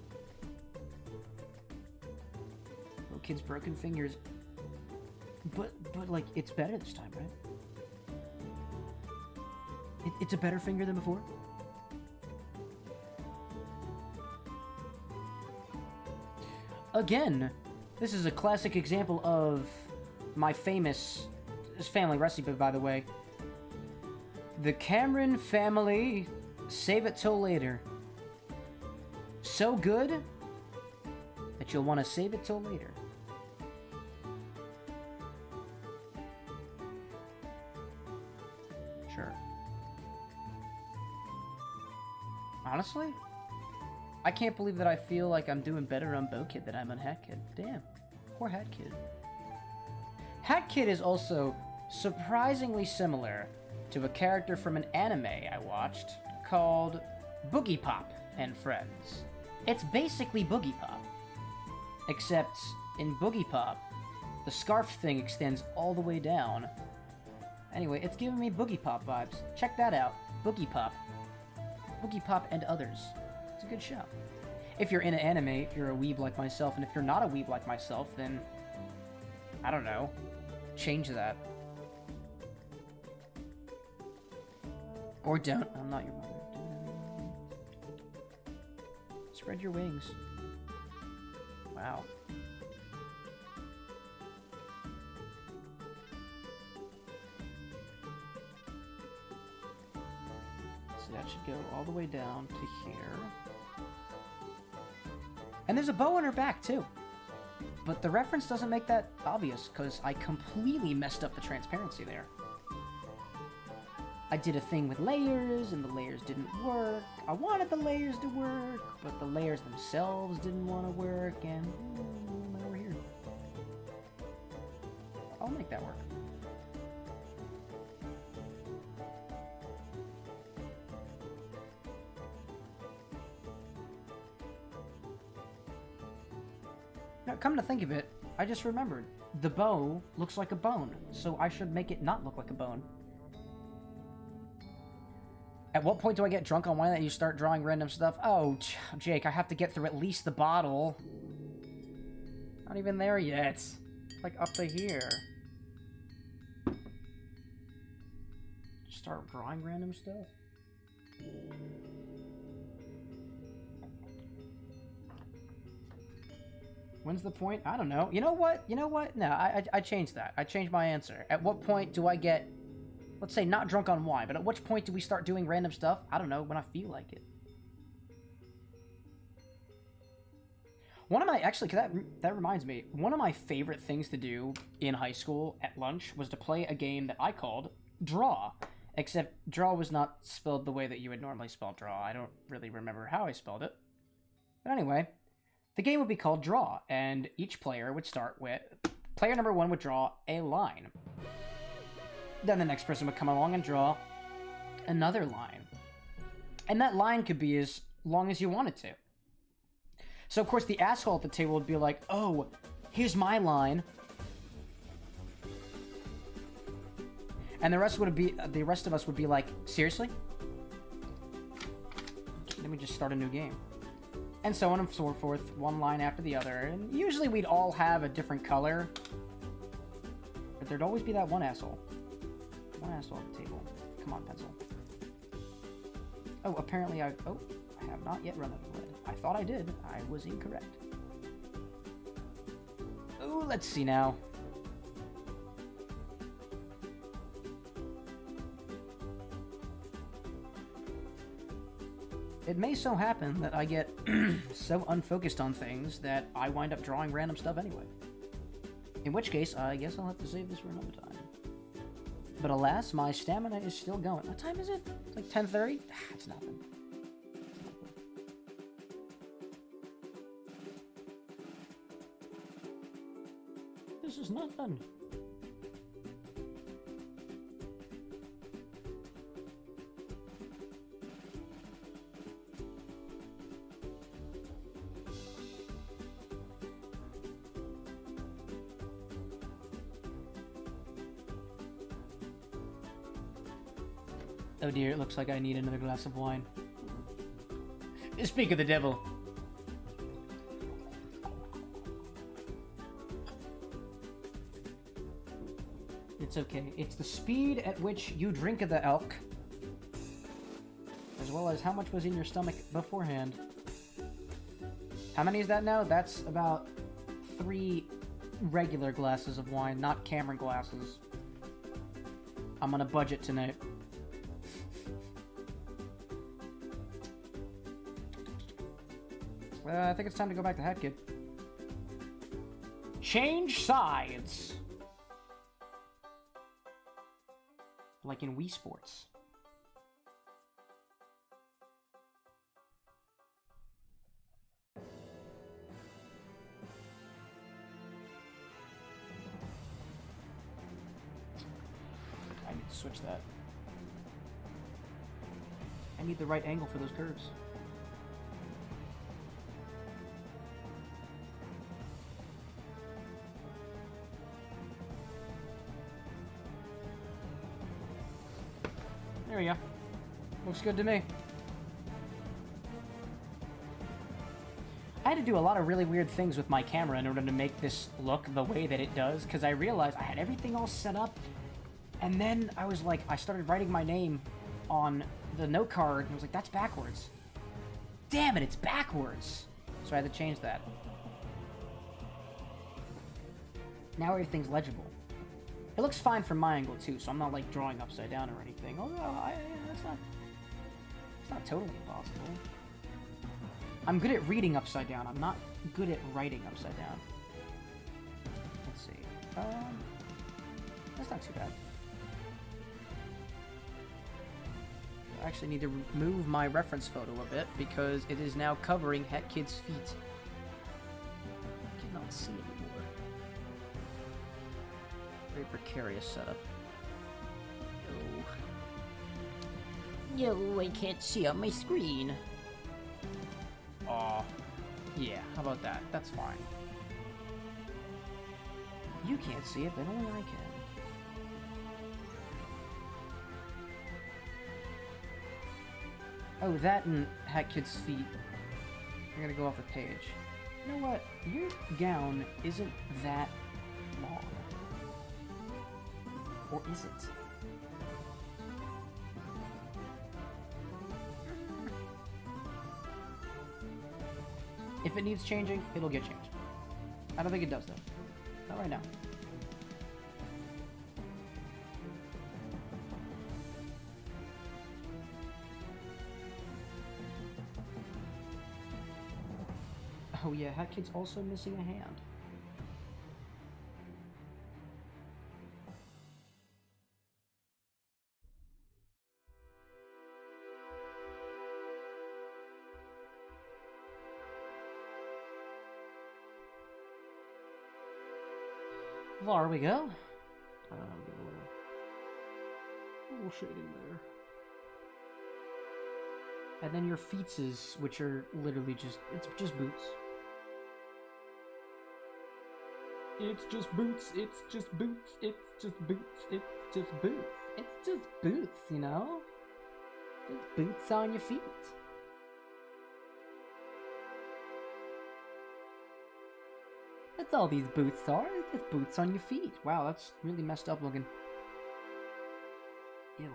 Little kid's broken fingers. But but like it's better this time, right? It, it's a better finger than before. again, this is a classic example of my famous family recipe, by the way. The Cameron family save it till later. So good that you'll want to save it till later. Sure. Honestly, I can't believe that I feel like I'm doing better on Bo Kid than I'm on Hat Kid. Damn. Poor Hat Kid. Hat Kid is also surprisingly similar to a character from an anime I watched called Boogie Pop and Friends. It's basically Boogie Pop. Except in Boogie Pop, the scarf thing extends all the way down. Anyway, it's giving me Boogie Pop vibes. Check that out. Boogie Pop. Boogie Pop and Others. It's a good show. If you're in an anime, if you're a weeb like myself, and if you're not a weeb like myself, then, I don't know, change that. Or don't. I'm not your mother. Spread your wings. Wow. So that should go all the way down to here. And there's a bow on her back, too. But the reference doesn't make that obvious, because I completely messed up the transparency there. I did a thing with layers, and the layers didn't work. I wanted the layers to work, but the layers themselves didn't want to work, and mm, now we're here. I'll make that work. Now, come to think of it, I just remembered. The bow looks like a bone, so I should make it not look like a bone. At what point do I get drunk on wine that you start drawing random stuff? Oh, Jake, I have to get through at least the bottle. Not even there yet. Like, up to here. Start drawing random stuff? When's the point? I don't know. You know what? You know what? No, I, I, I changed that. I changed my answer. At what point do I get, let's say, not drunk on wine, but at which point do we start doing random stuff? I don't know, when I feel like it. One of my, actually, that, that reminds me, one of my favorite things to do in high school at lunch was to play a game that I called Draw. Except draw was not spelled the way that you would normally spell draw. I don't really remember how I spelled it. But anyway, the game would be called Draw, and each player would start with, player number one would draw a line. Then the next person would come along and draw another line. And that line could be as long as you wanted to. So, of course, the asshole at the table would be like, oh, here's my line. And the rest would be, the rest of us would be like, seriously? Let me just start a new game. And so on and so forth, one line after the other. And usually we'd all have a different color. But there'd always be that one asshole. One asshole at the table. Come on, pencil. Oh, apparently I... Oh, I have not yet run out of red. I thought I did. I was incorrect. Oh, let's see now. It may so happen that I get so unfocused on things that I wind up drawing random stuff anyway. In which case, I guess I'll have to save this for another time. But alas, my stamina is still going. What time is it? It's like ten thirty? It's nothing. This is nothing. Oh dear, it looks like I need another glass of wine. Speak of the devil. It's okay. It's the speed at which you drink of the elk, as well as how much was in your stomach beforehand. How many is that now? That's about three regular glasses of wine, not Cameron glasses. I'm on a budget tonight. Uh, I think it's time to go back to Hat Kid. Change sides! Like in Wii Sports. I need to switch that. I need the right angle for those curves. There we go. Looks good to me. I had to do a lot of really weird things with my camera in order to make this look the way that it does, because I realized I had everything all set up, and then I was like, I started writing my name on the note card, and I was like, that's backwards. Damn it, it's backwards! So I had to change that. Now everything's legible. It looks fine from my angle, too, so I'm not, like, drawing upside down or anything. Although, I, that's not... It's not totally impossible. I'm good at reading upside down. I'm not good at writing upside down. Let's see. Um... That's not too bad. I actually need to move my reference photo a bit, because it is now covering Hat Kid's feet. I cannot see it. Very precarious setup. No. No, I can't see on my screen. Aw. Yeah, how about that? That's fine. You can't see it, but only I can. Oh, that and Hat Kid's feet. I'm gonna go off the page. You know what? Your gown isn't that long. Or is it? If it needs changing, it'll get changed. I don't think it does, though. Not right now. Oh yeah, Hat Kid's also missing a hand. There we go. Um, get a little, a little shading there. And then your feetses, which are literally just, it's just boots. It's just boots, it's just boots, it's just boots, it's just boots. It's just boots, you know? Just boots on your feet. That's all these boots are, it's just boots on your feet. Wow, that's really messed up looking. Ew.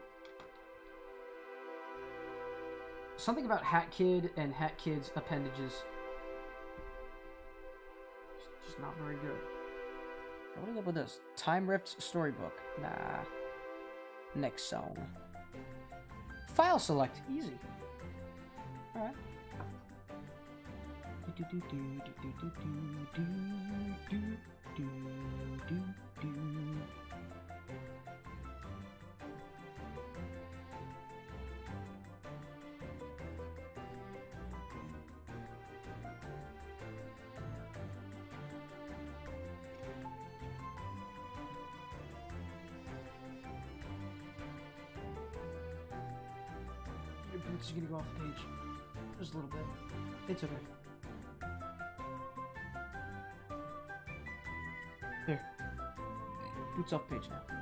Something about Hat Kid and Hat Kid's appendages. Just, just not very good. What is up with this? Time Rift's storybook. Nah. Next song. File select. Easy. Alright. Do do do do do do do do do do. Your boots are gonna go off the page. Just a little bit. It's okay. There. Boots off page now.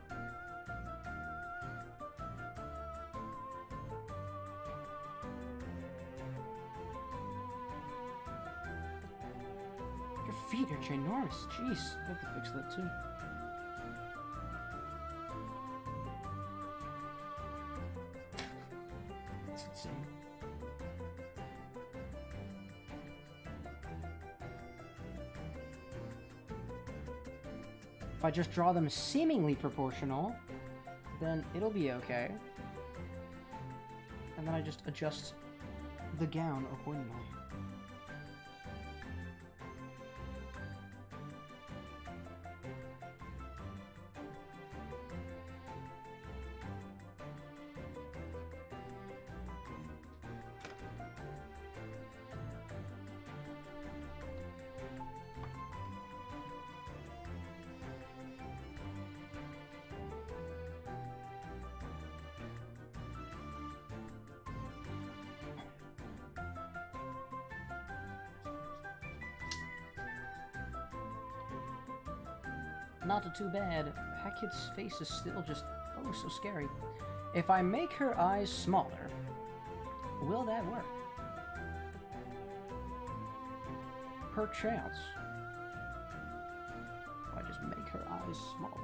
Your feet are ginormous. Jeez, I have to fix that too. That's insane. if I just draw them seemingly proportional, then it'll be okay. And then I just adjust the gown accordingly. Not too bad. Hackett's face is still just, oh, so scary. If I make her eyes smaller, will that work? Perchance. If I just make her eyes smaller.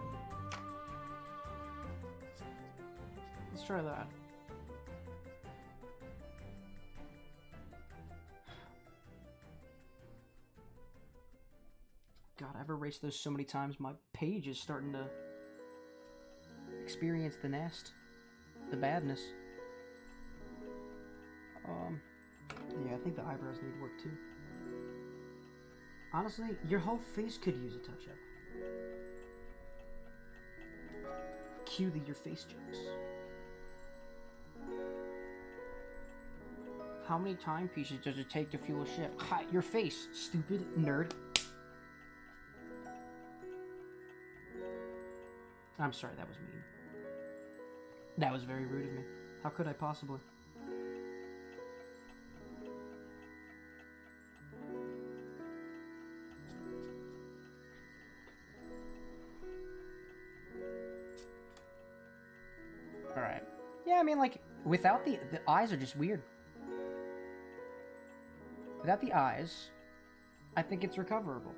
Let's try that. God, I've erased those so many times, my page is starting to experience the nest, the badness. Um, yeah, I think the eyebrows need work too. Honestly, your whole face could use a touch-up. Cue the your face jokes. How many timepieces does it take to fuel a ship? Ha, your face, stupid nerd. I'm sorry, that was mean. That was very rude of me. How could I possibly? Alright. Yeah, I mean, like, without the... The eyes are just weird. Without the eyes, I think it's recoverable.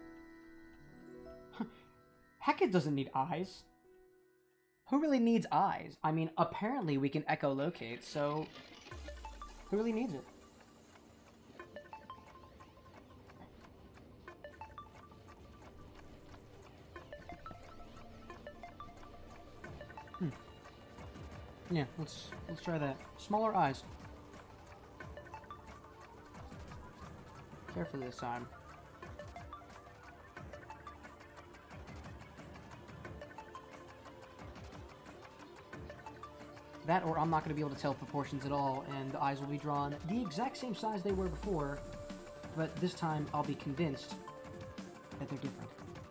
Heck, it doesn't need eyes. Who really needs eyes? I mean, apparently we can echolocate, so who really needs it? Hmm. Yeah, let's let's try that. Smaller eyes. Carefully this time. That, or I'm not going to be able to tell proportions at all, and the eyes will be drawn the exact same size they were before, but this time I'll be convinced that they're different.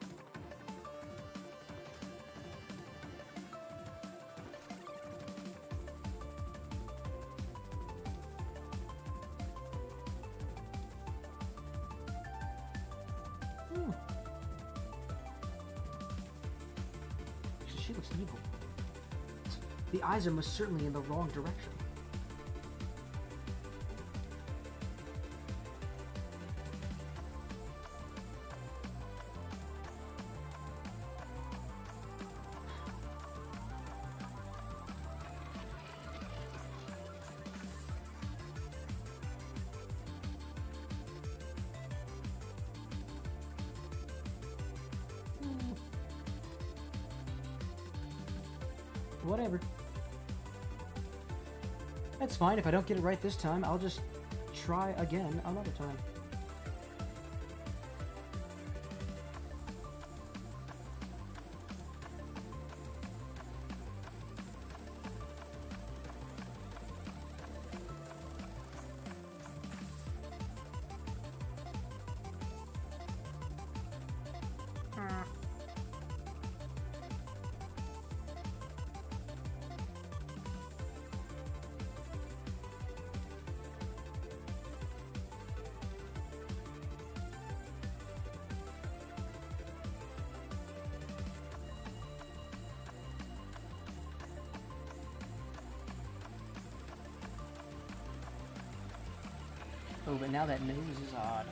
Hmm. She looks evil. The eyes are most certainly in the wrong direction. Hmm. Whatever. That's fine. If I don't get it right this time, I'll just try again another time. Oh, but now that nose is odd.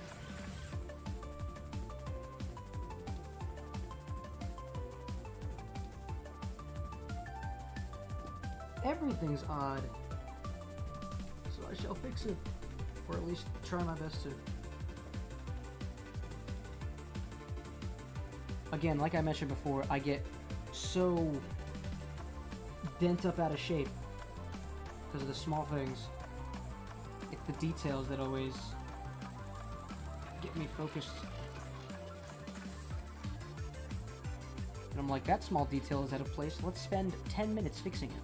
Everything's odd. So I shall fix it. Or at least try my best to. Again, like I mentioned before, I get so bent up out of shape because of the small things. It's the details that always get me focused. And I'm like, that small detail is out of place. Let's spend ten minutes fixing it.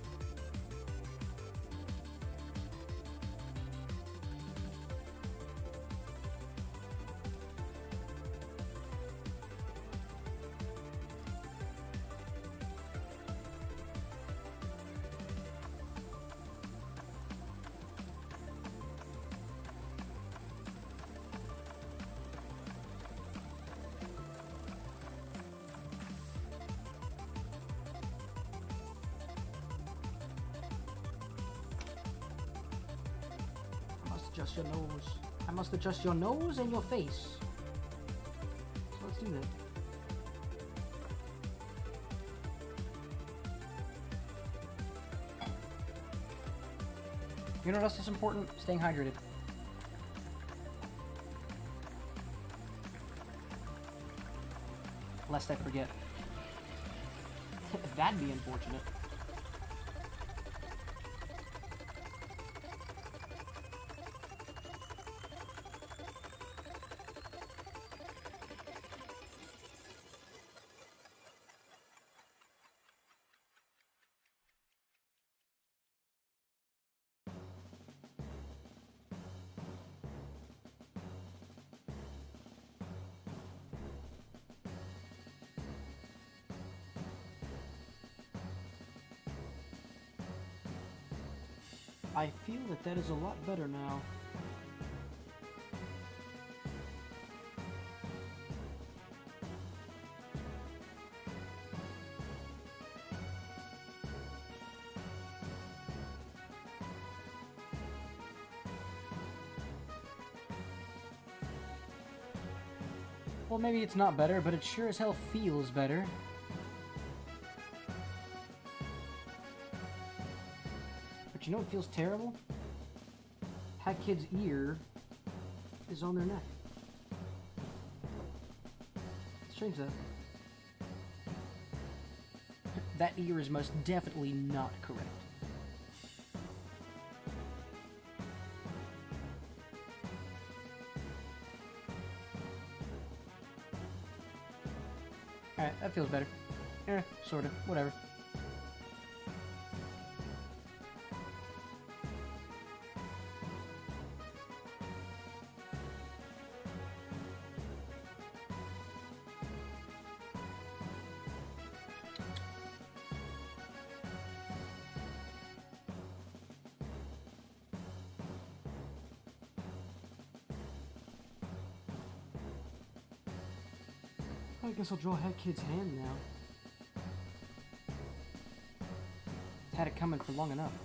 Adjust your nose. I must adjust your nose and your face. So let's do that. You know what else is important? Staying hydrated. Lest I forget. That'd be unfortunate. I feel that that is a lot better now. Well, maybe it's not better, but it sure as hell feels better. You know what feels terrible? That kid's ear is on their neck. Let's change that. That ear is most definitely not correct. Alright, that feels better. Eh, sorta. Whatever. I guess I'll draw Head Kid's hand now. Had it coming for long enough.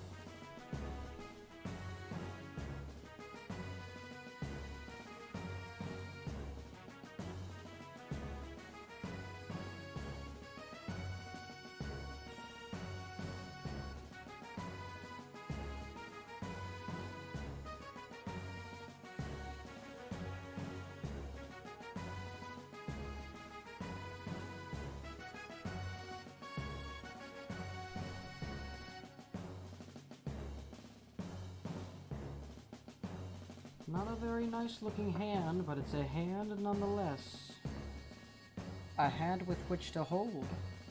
Not a very nice looking hand, but it's a hand nonetheless. A hand with which to hold.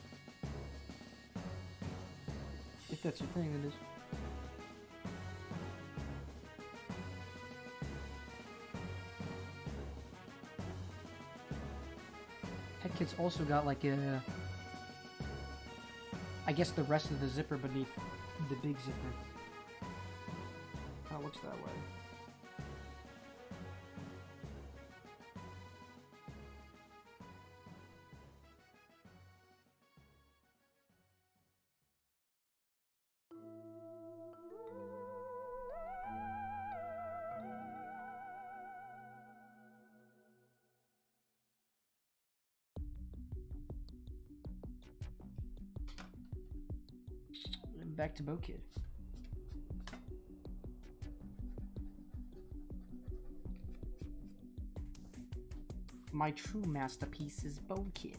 If that's your thing, it is. Head Kid's also got like a... I guess the rest of the zipper beneath the big zipper. Kinda looks that way. Back to Bo Kid. My true masterpiece is Bone Kid.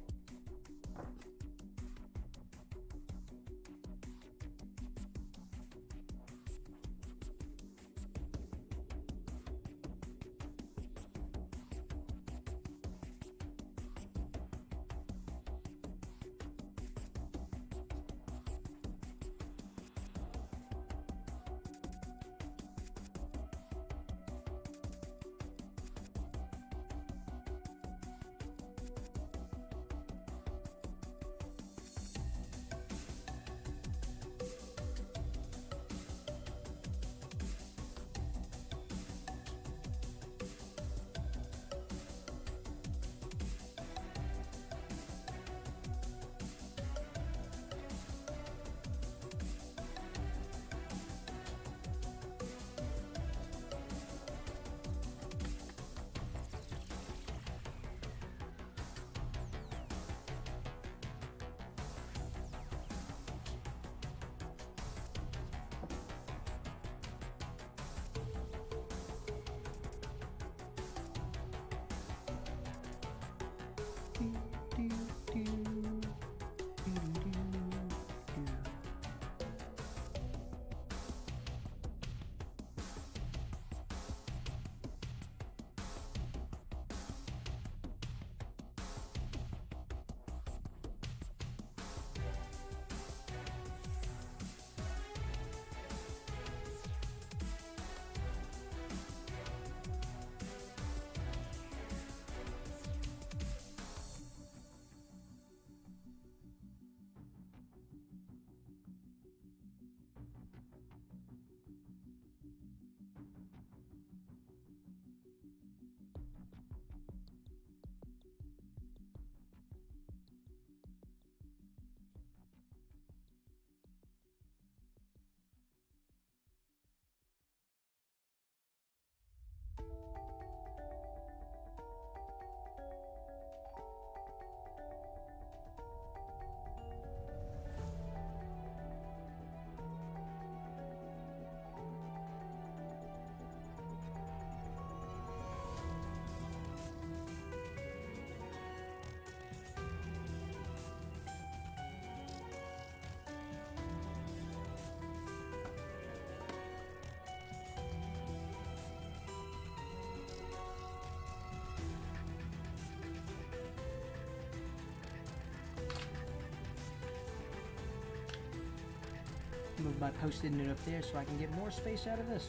Move my post-it note up there so I can get more space out of this.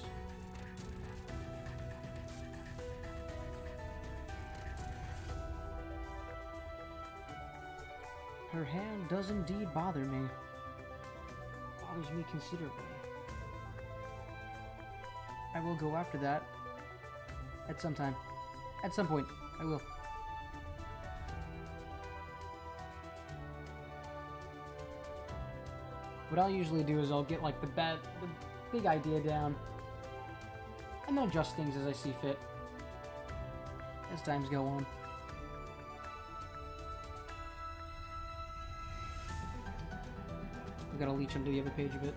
Her hand does indeed bother me. Bothers me considerably. I will go after that. At some time. At some point. I will. What I'll usually do is I'll get like the bad, the big idea down, and then adjust things as I see fit, as times go on. I've got to leech onto the other page a bit.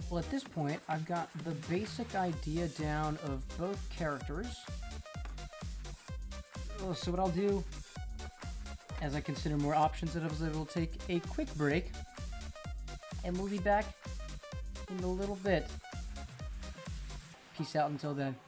Well, at this point, I've got the basic idea down of both characters. Oh, so what I'll do, as I consider more options, that I was able to take a quick break, and we'll be back in a little bit. Peace out until then.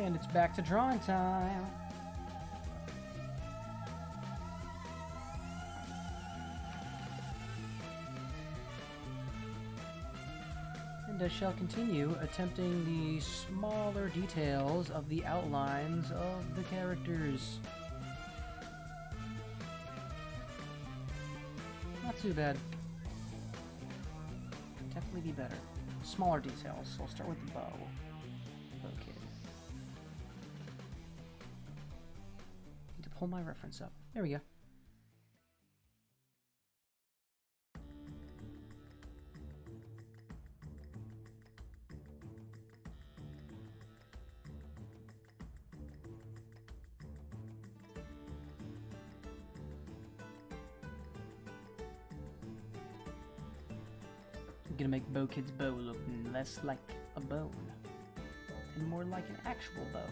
And it's back to drawing time. And I shall continue attempting the smaller details of the outlines of the characters. Not too bad. Definitely be better. Smaller details, so I'll start with the bow. Okay. Need to pull my reference up. There we go. I'm gonna make Bow Kid's bow look less like a bone and more like an actual bow.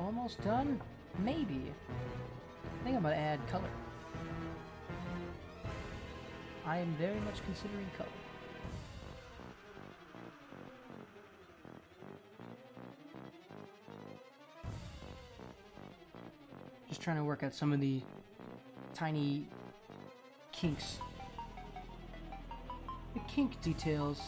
almost done? Maybe. I think I'm gonna add color. I am very much considering color. Just trying to work out some of the tiny kinks. The kink details.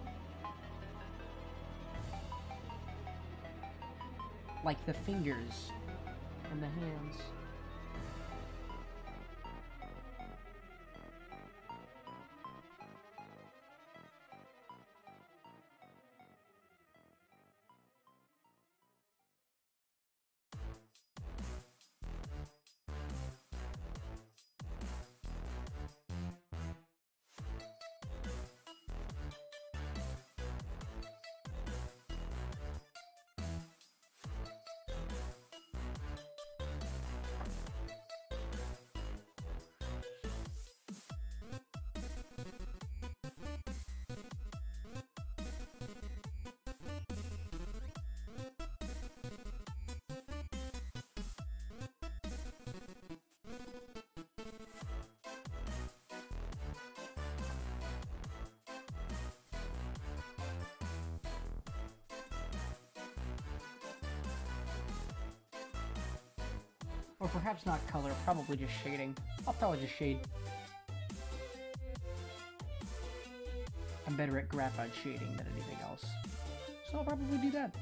Like the fingers and the hands. Or perhaps not color, probably just shading. I'll probably just shade. I'm better at graphite shading than anything else. So I'll probably do that.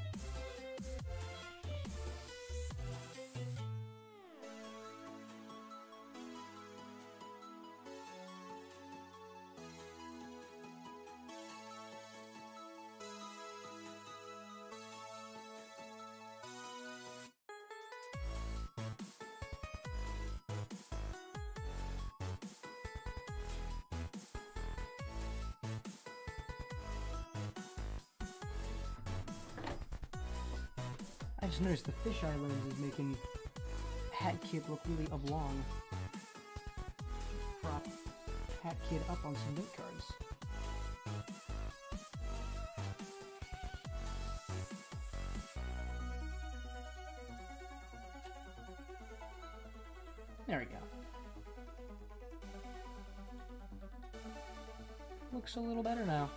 I just noticed the fisheye lens is making Hat Kid look really oblong. Prop Hat Kid up on some note cards. There we go. Looks a little better now.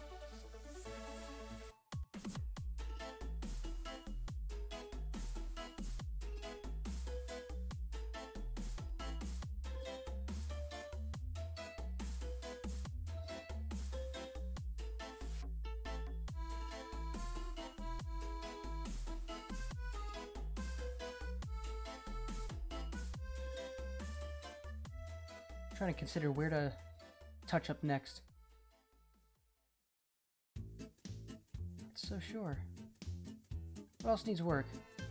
Trying to consider where to touch up next. Not so sure. What else needs work?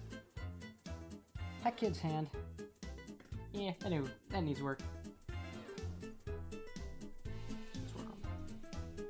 Hat Kid's hand. Yeah, I knew that needs work. Let's work on that.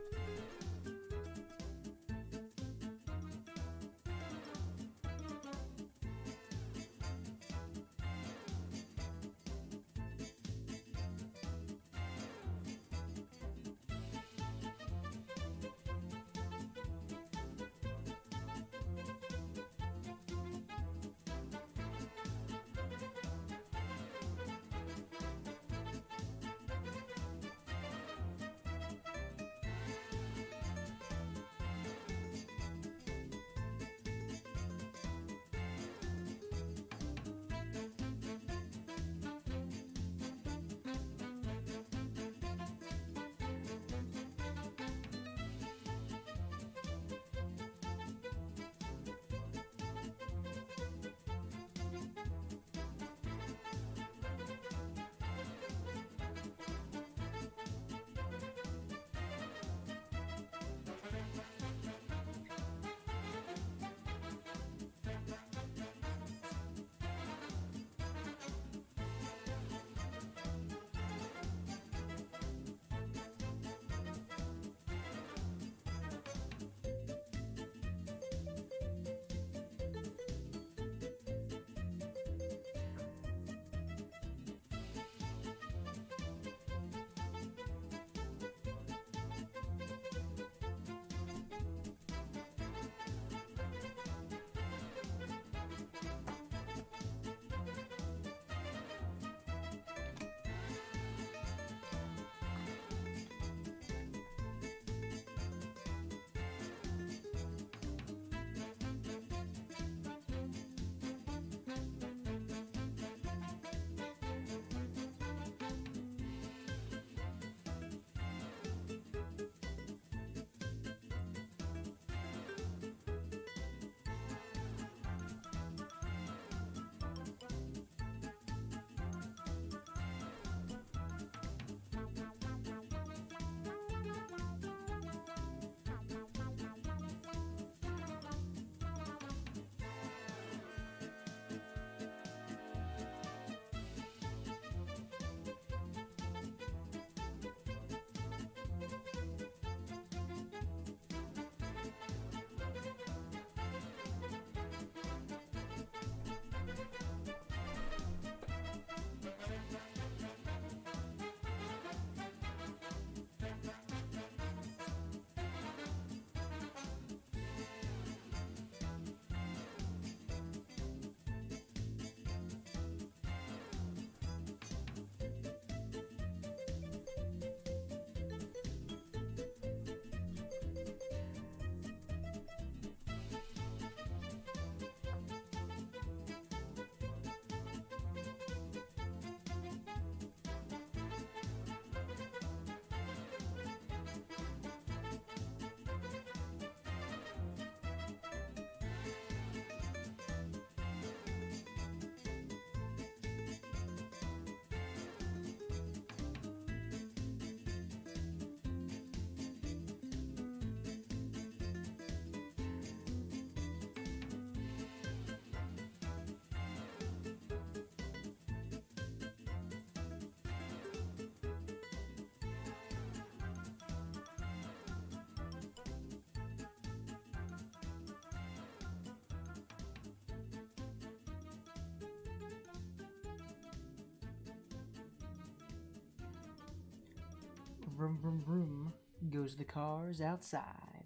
Vroom, vroom, vroom goes the cars outside.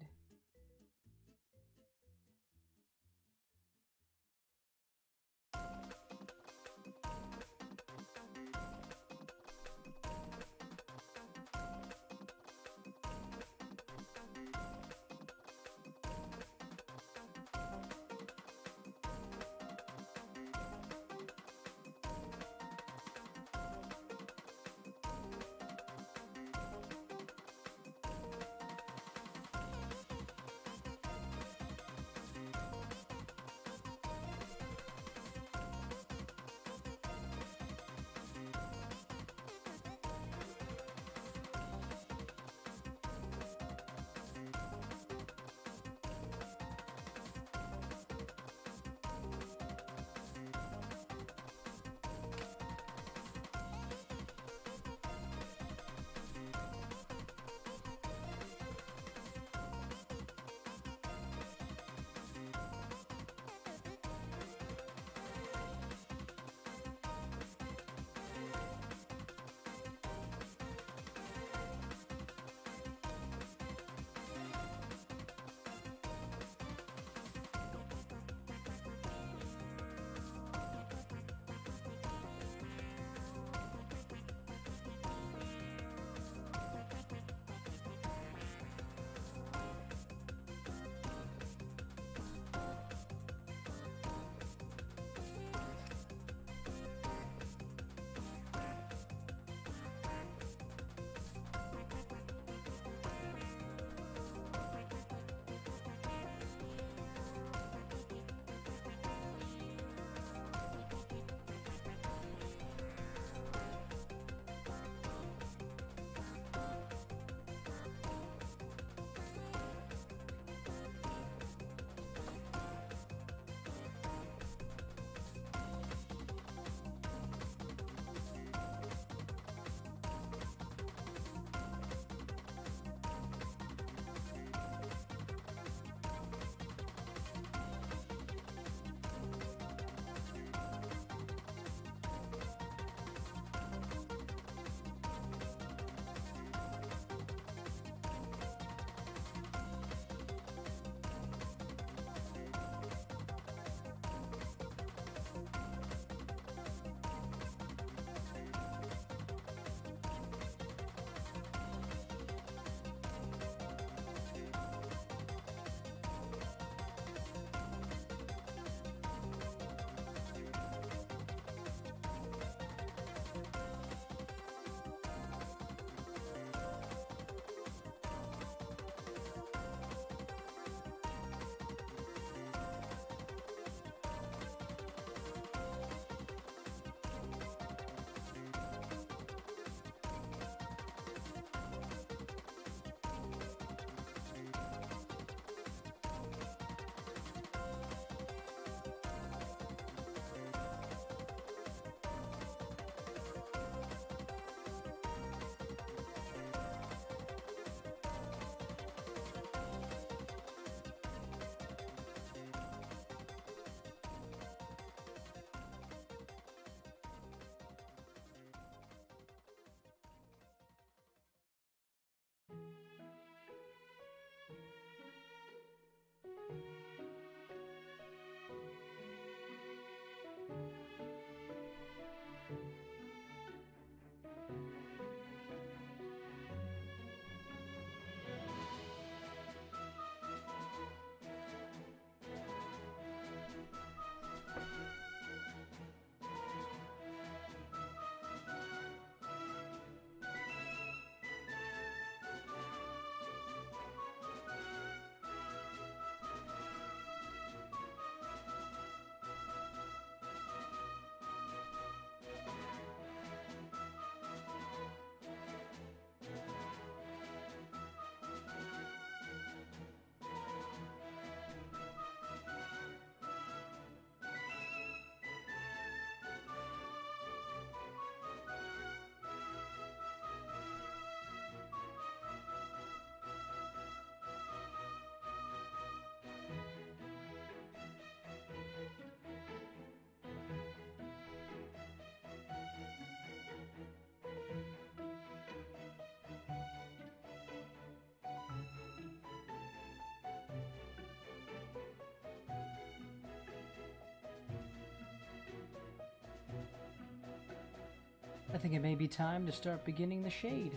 I think it may be time to start beginning the shade.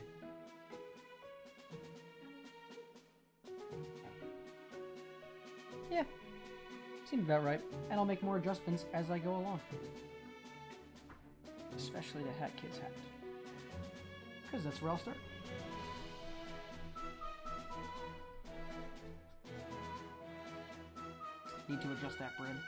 Yeah, seems about right. And I'll make more adjustments as I go along. Especially the Hat Kid's hat. Because that's where I'll start. Need to adjust that brim.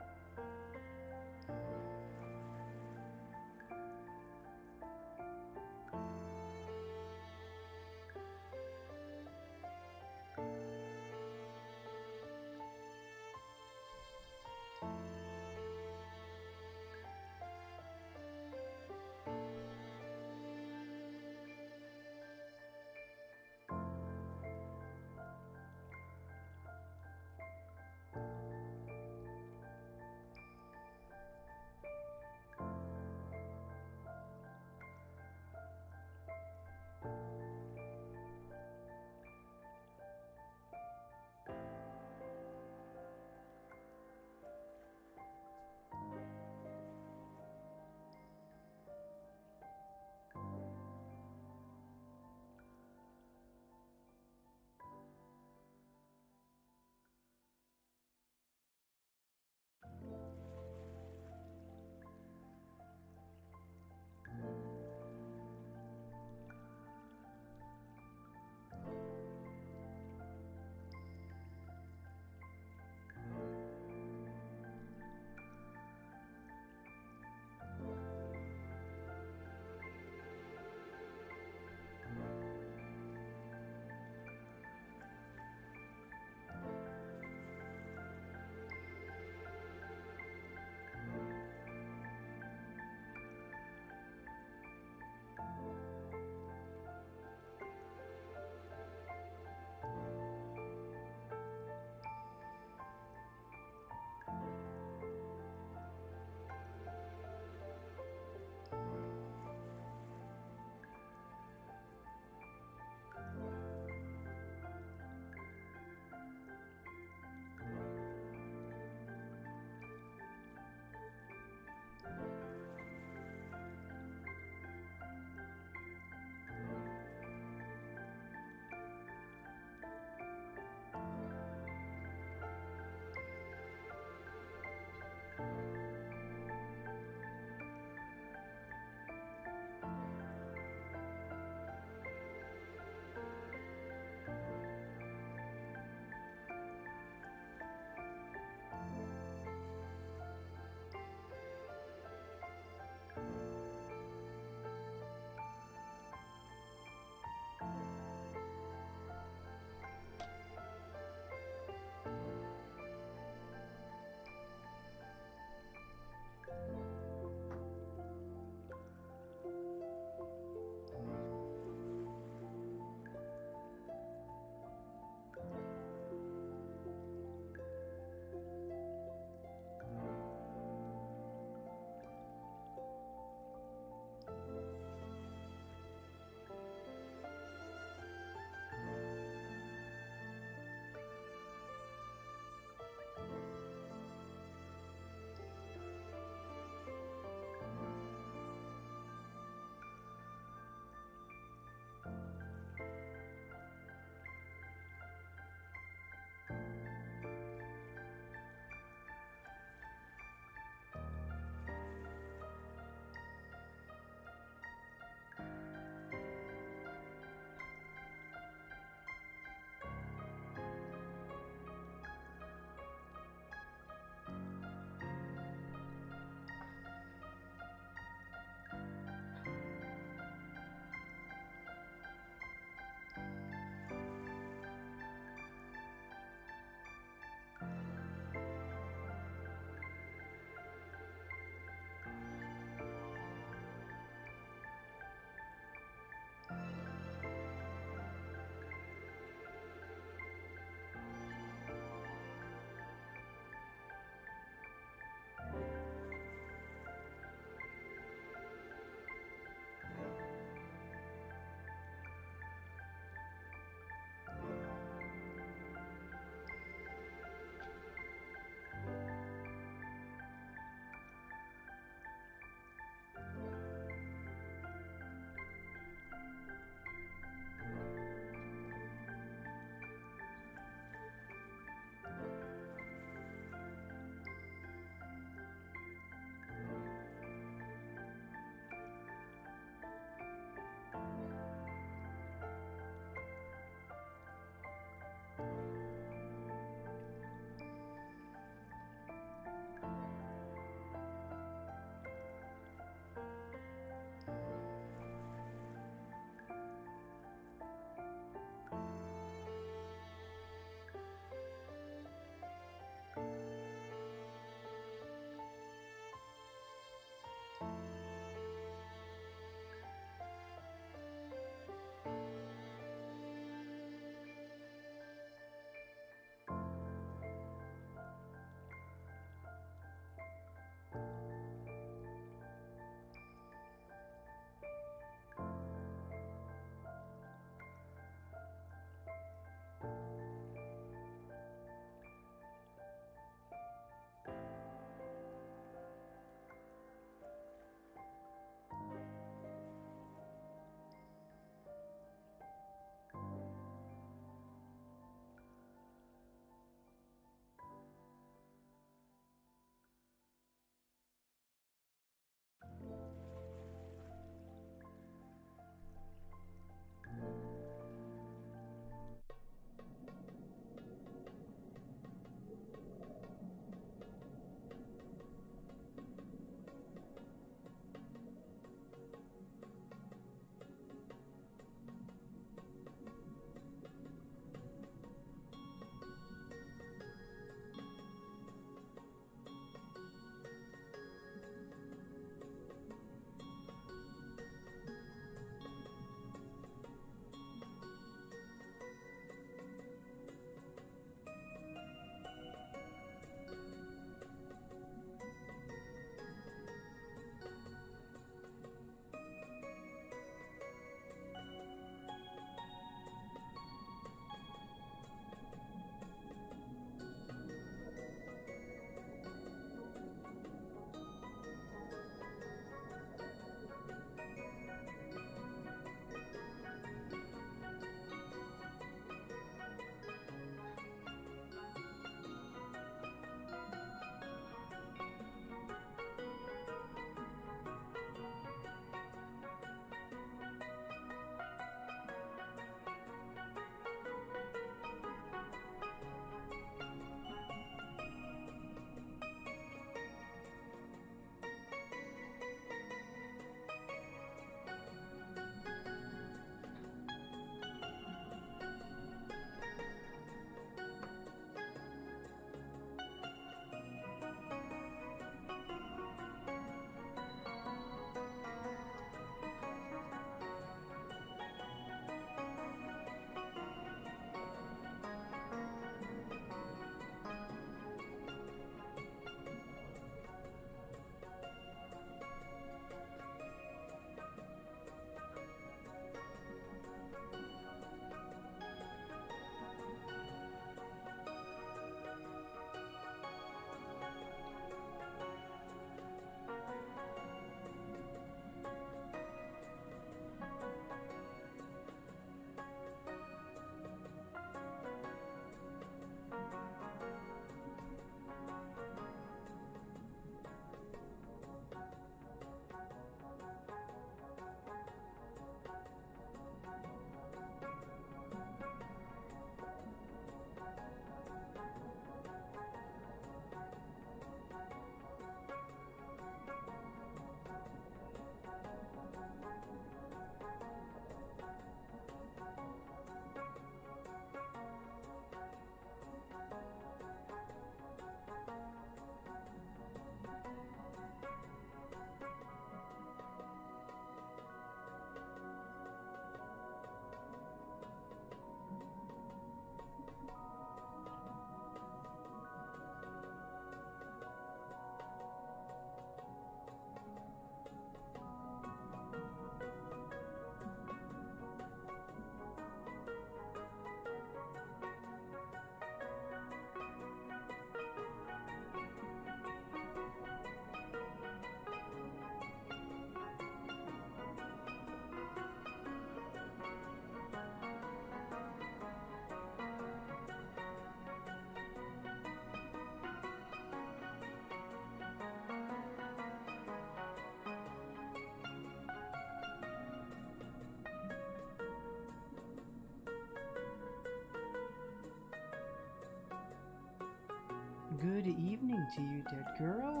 Good evening to you, dead girl.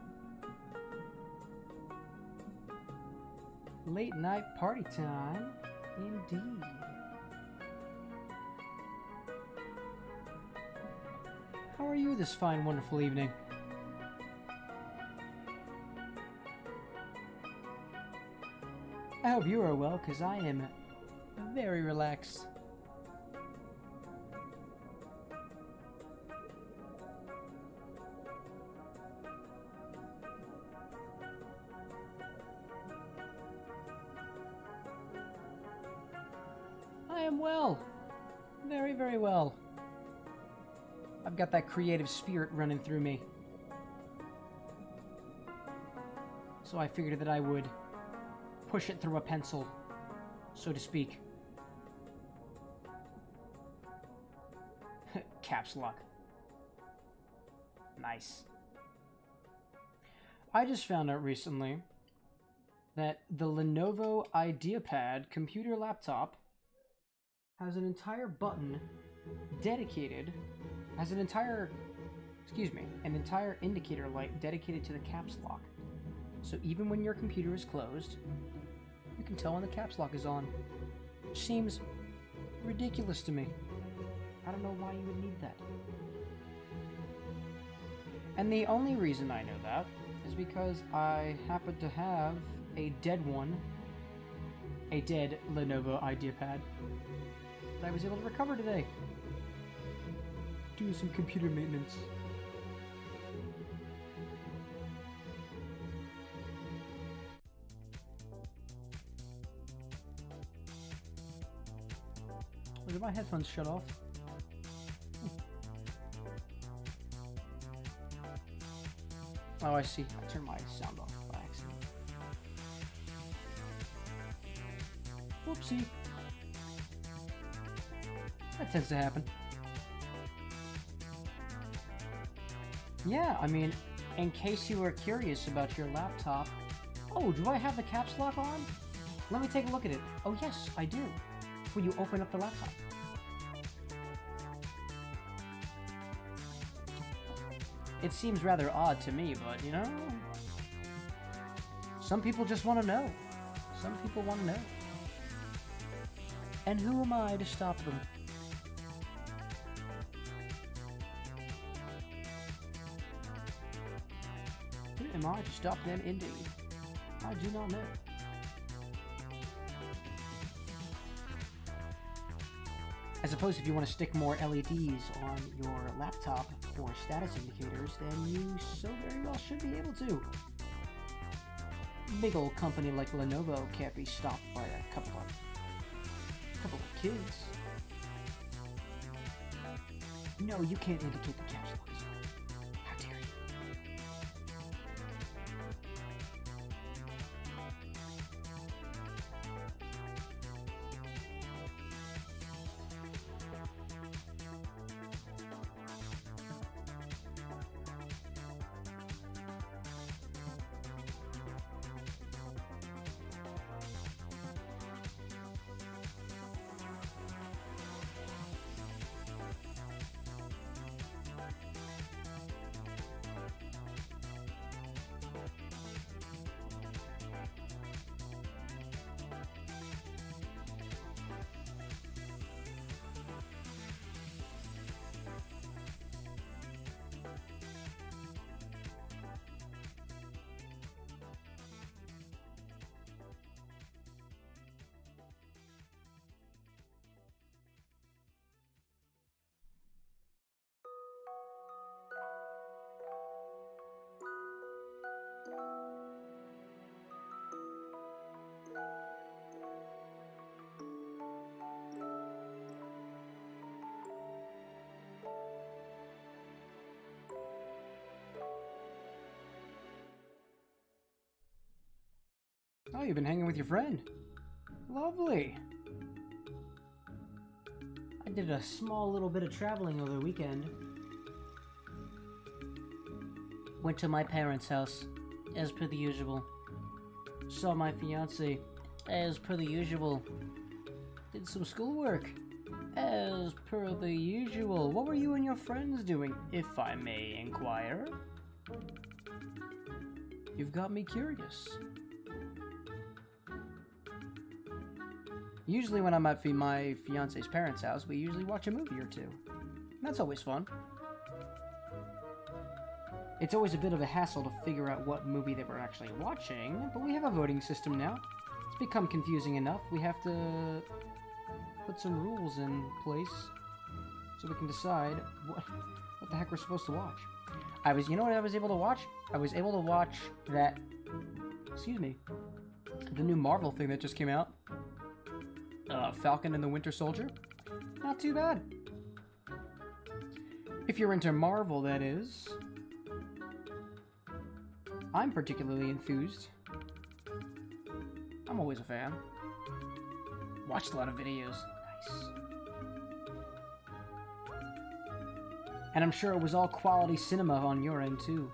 Late night party time, indeed. How are you this fine, wonderful evening? I hope you are well, because I am very relaxed. I am well. Very, very well. I've got that creative spirit running through me. So I figured that I would push it through a pencil, so to speak. Caps lock. Nice. I just found out recently that the Lenovo IdeaPad computer laptop has an entire button dedicated, has an entire, excuse me, an entire indicator light dedicated to the caps lock. So even when your computer is closed, you can tell when the caps lock is on. Seems ridiculous to me. I don't know why you would need that. And the only reason I know that is because I happen to have a dead one, a dead Lenovo IdeaPad, that I was able to recover today. Do some computer maintenance. Oh, did my headphones shut off? Oh, I see. I turned my sound off by accident. Whoopsie. That tends to happen. Yeah, I mean, in case you were curious about your laptop... Oh, do I have the caps lock on? Let me take a look at it. Oh, yes, I do. Will you open up the laptop? It seems rather odd to me, but, you know... Some people just want to know. Some people want to know. And who am I to stop them? Who am I to stop them, indeed? I do not know. I suppose if you want to stick more L E Ds on your laptop or status indicators, then you so very well should be able to. Big old company like Lenovo can't be stopped by a couple of, couple of kids. No, you can't indicate the caps lock. How dare you? Oh, you've been hanging with your friend. Lovely. I did a small little bit of traveling over the weekend. Went to my parents' house, as per the usual. Saw my fiance, as per the usual. Did some schoolwork. As per the usual, what were you and your friends doing, if I may inquire? You've got me curious. Usually when I'm at my fiance's parents' house, we usually watch a movie or two. That's always fun. It's always a bit of a hassle to figure out what movie they were actually watching, but we have a voting system now. It's become confusing enough. We have to put some rules in place so we can decide what, what the heck we're supposed to watch. I was, you know what I was able to watch? I was able to watch that, excuse me, the new Marvel thing that just came out. Uh, Falcon and the Winter Soldier. Not too bad. If you're into Marvel, that is. I'm particularly enthused. I'm always a fan. Watched a lot of videos. Nice. And I'm sure it was all quality cinema on your end, too.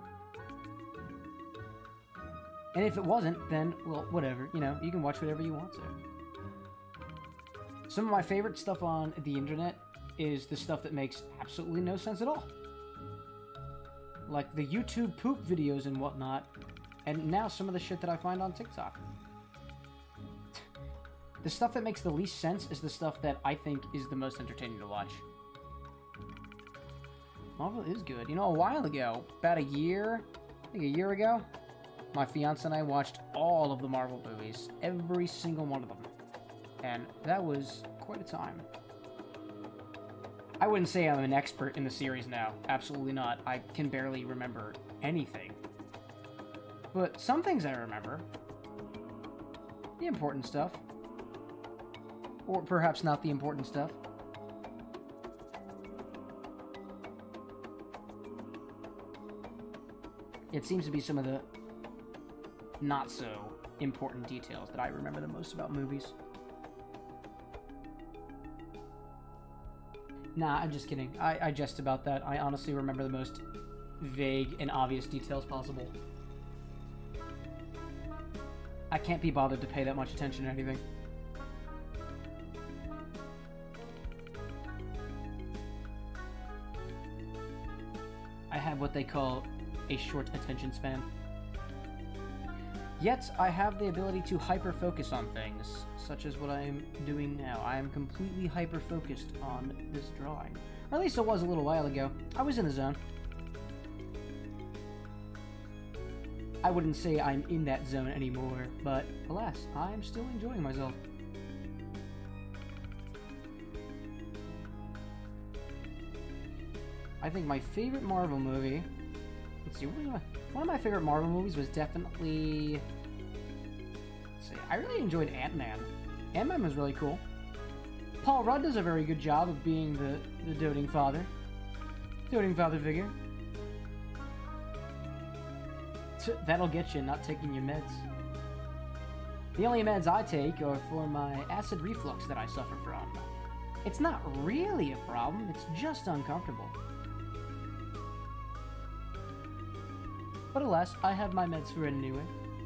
And if it wasn't, then, well, whatever. You know, you can watch whatever you want to. Some of my favorite stuff on the internet is the stuff that makes absolutely no sense at all. Like the YouTube poop videos and whatnot. And now some of the shit that I find on TikTok. The stuff that makes the least sense is the stuff that I think is the most entertaining to watch. Marvel is good. You know, a while ago, about a year, I think a year ago, my fiance and I watched all of the Marvel movies. Every single one of them. And that was quite a time. I wouldn't say I'm an expert in the series now. Absolutely not. I can barely remember anything. But some things I remember. The important stuff. Or perhaps not the important stuff. It seems to be some of the not so important details that I remember the most about movies. Nah, I'm just kidding. I, I jest about that. I honestly remember the most vague and obvious details possible. I can't be bothered to pay that much attention to anything. I have what they call a short attention span. Yet, I have the ability to hyper-focus on things, such as what I am doing now. I am completely hyper-focused on this drawing. Or at least it was a little while ago. I was in the zone. I wouldn't say I'm in that zone anymore, but alas, I'm still enjoying myself. I think my favorite Marvel movie... Let's see, what was my, one of my favorite Marvel movies was definitely... Let's see, I really enjoyed Ant-Man. Ant-Man was really cool. Paul Rudd does a very good job of being the, the doting father. Doting father figure. So that'll get you not taking your meds. The only meds I take are for my acid reflux that I suffer from. It's not really a problem, it's just uncomfortable. But alas, I have my meds for it anyway.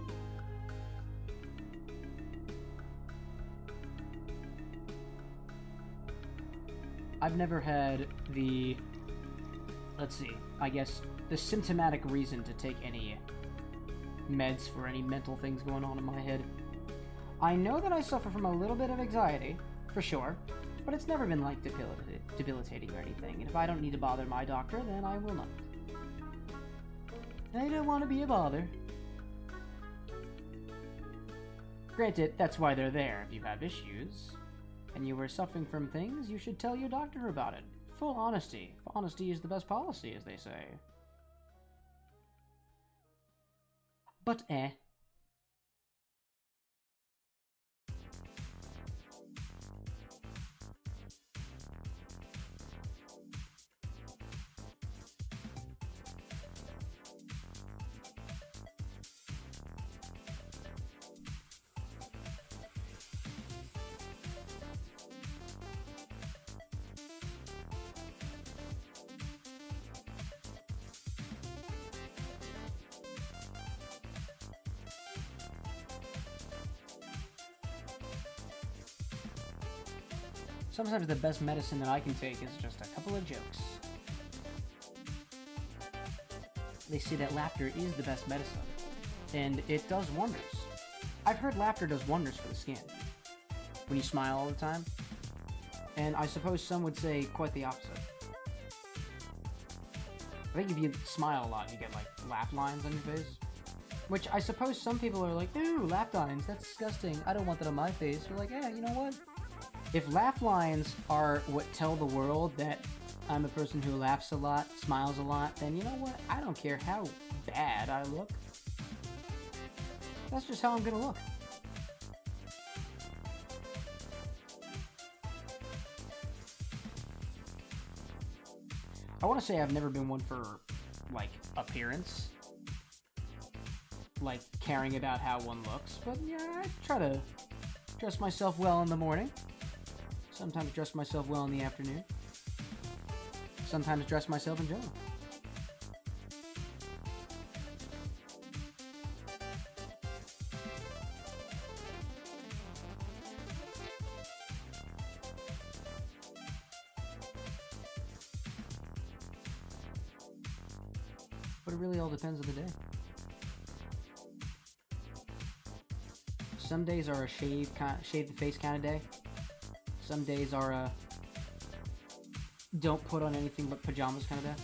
I've never had the, let's see, I guess, the symptomatic reason to take any meds for any mental things going on in my head. I know that I suffer from a little bit of anxiety, for sure, but it's never been, like, debil- debilitating or anything, and if I don't need to bother my doctor, then I will not. I don't want to be a bother. Granted, that's why they're there. If you have issues, and you are suffering from things, you should tell your doctor about it. Full honesty. Honesty is the best policy, as they say. But eh. Sometimes the best medicine that I can take is just a couple of jokes. They say that laughter is the best medicine, and it does wonders. I've heard laughter does wonders for the skin. When you smile all the time. And I suppose some would say quite the opposite. I think if you smile a lot, you get, like, laugh lines on your face. Which I suppose some people are like, ooh, laugh lines, that's disgusting. I don't want that on my face. We're like, yeah, you know what? If laugh lines are what tell the world that I'm a person who laughs a lot, smiles a lot, then you know what? I don't care how bad I look. That's just how I'm gonna look. I want to say I've never been one for, like, appearance. Like, caring about how one looks. But, yeah, I try to dress myself well in the morning. Sometimes dress myself well in the afternoon. Sometimes dress myself in general. But it really all depends on the day. Some days are a shave, shave the face kind of day. Some days are a don't put on anything but pajamas kind of day.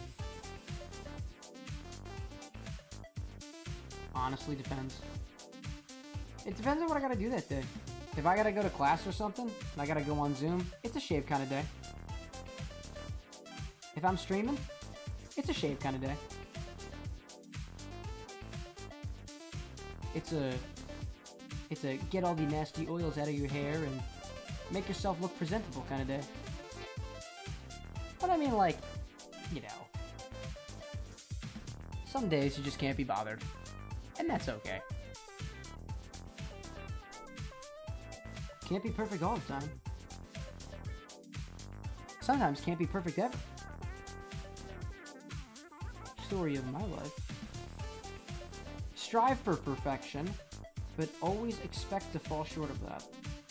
Honestly, depends. It depends on what I gotta do that day. If I gotta go to class or something, and I gotta go on Zoom, it's a shave kind of day. If I'm streaming, it's a shave kind of day. It's a, it's a get all the nasty oils out of your hair and make yourself look presentable kind of day. But I mean, like, you know, some days you just can't be bothered, and that's okay. Can't be perfect all the time. Sometimes can't be perfect ever. Story of my life. Strive for perfection, but always expect to fall short of that.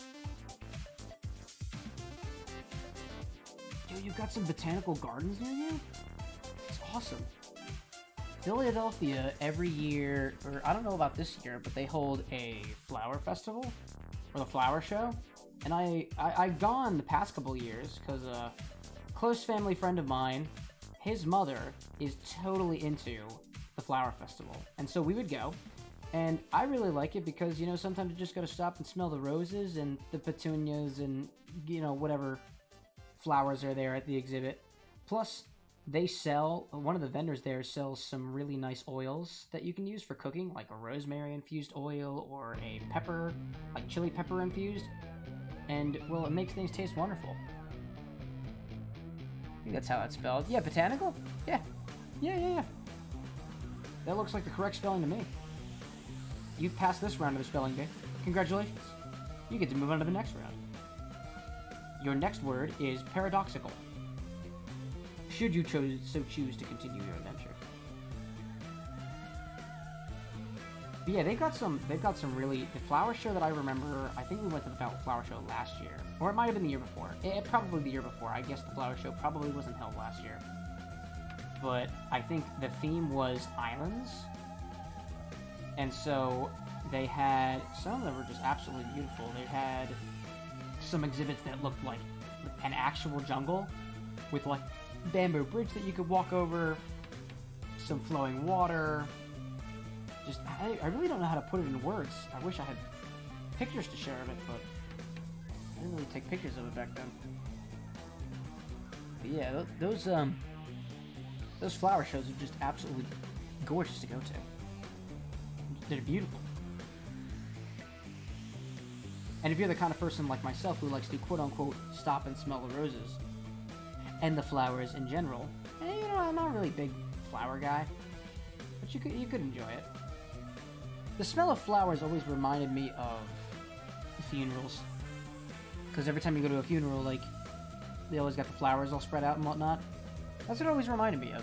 Yo, you got some botanical gardens near you? It's awesome. Philadelphia every year, or I don't know about this year, but they hold a flower festival, or the flower show. And I, I, I've gone the past couple years, because a close family friend of mine, his mother is totally into the flower festival. And so we would go, and I really like it because, you know, sometimes you just gotta stop and smell the roses and the petunias and, you know, whatever flowers are there at the exhibit. Plus, they sell, one of the vendors there sells some really nice oils that you can use for cooking, like a rosemary infused oil or a pepper, like chili pepper infused. And, well, it makes things taste wonderful. I think that's how that's spelled. Yeah, botanical? Yeah. Yeah, yeah, yeah. That looks like the correct spelling to me. You've passed this round of the spelling bee. Congratulations. You get to move on to the next round. Your next word is paradoxical. Should you cho so choose to continue your adventure. But yeah, they've got some. They've got some really the flower show that I remember. I think we went to the flower show last year, or it might have been the year before. It, it probably the year before. I guess the flower show probably wasn't held last year. But I think the theme was islands, and so they had some of them were just absolutely beautiful. They had some exhibits that looked like an actual jungle with like bamboo bridge that you could walk over, some flowing water. Just I, I really don't know how to put it in words. I wish I had pictures to share of it, but I didn't really take pictures of it back then. But yeah, th those um. Those flower shows are just absolutely gorgeous to go to. They're beautiful. And if you're the kind of person like myself who likes to quote-unquote stop and smell the roses and the flowers in general, and, you know, I'm not really a big flower guy, but you could you could enjoy it. The smell of flowers always reminded me of funerals, because every time you go to a funeral, like, they always got the flowers all spread out and whatnot. That's what it always reminded me of.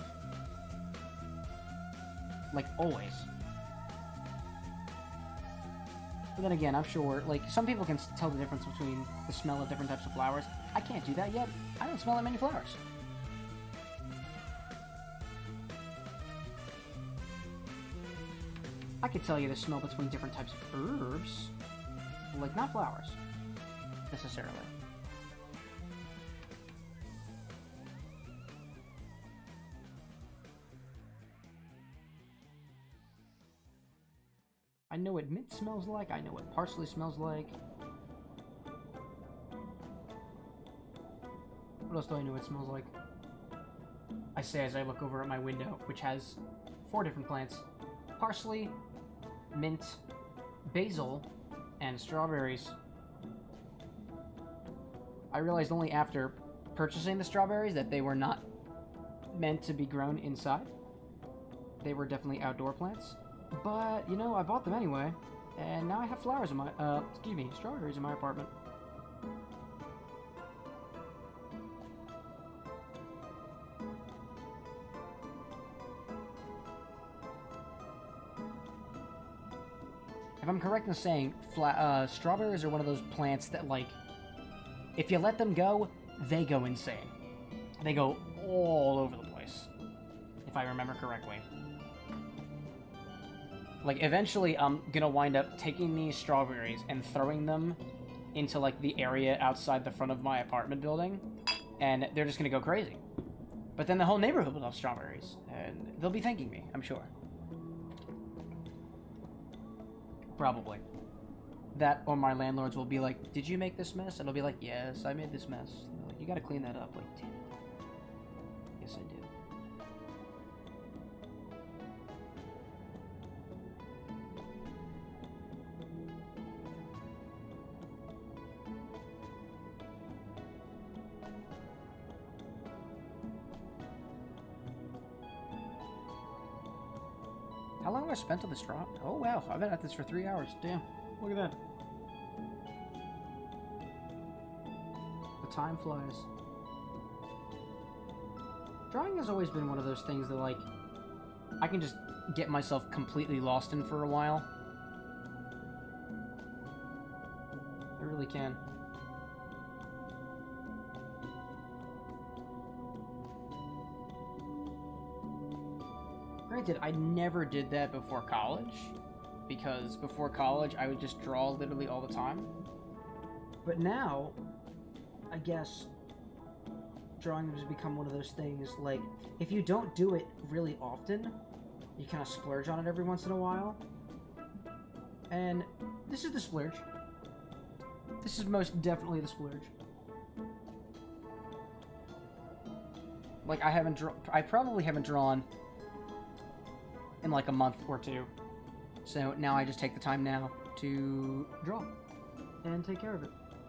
Like, always. But then again, I'm sure, like, some people can tell the difference between the smell of different types of flowers. I can't do that yet. I don't smell that many flowers. I could tell you the smell between different types of herbs. Like, not flowers, necessarily. I know what mint smells like, I know what parsley smells like. What else do I know it smells like? I say as I look over at my window, which has four different plants. Parsley, mint, basil, and strawberries. I realized only after purchasing the strawberries that they were not meant to be grown inside. They were definitely outdoor plants. But, you know, I bought them anyway, and now I have flowers in my, uh, excuse me, strawberries in my apartment. If I'm correct in saying, fla uh, strawberries are one of those plants that, like, if you let them go, they go insane. They go all over the place, if I remember correctly. Like, eventually, I'm gonna wind up taking these strawberries and throwing them into, like, the area outside the front of my apartment building, and they're just gonna go crazy. But then the whole neighborhood will have strawberries, and they'll be thanking me, I'm sure. Probably. That, or my landlords will be like, did you make this mess? And I'll be like, yes, I made this mess. And they're like, you gotta clean that up. Like, damn it. Yes, I do. How long have I spent on this drop? Oh, wow. I've been at this for three hours. Damn. Look at that. The time flies. Drawing has always been one of those things that, like, I can just get myself completely lost in for a while. I really can. Granted, I never did that before college, because before college I would just draw literally all the time. But now, I guess, drawing has become one of those things, like, if you don't do it really often, you kind of splurge on it every once in a while. And this is the splurge. This is most definitely the splurge. Like, I haven't drawn, I probably haven't drawn in like a month or two. So now I just take the time now to draw and take care of it.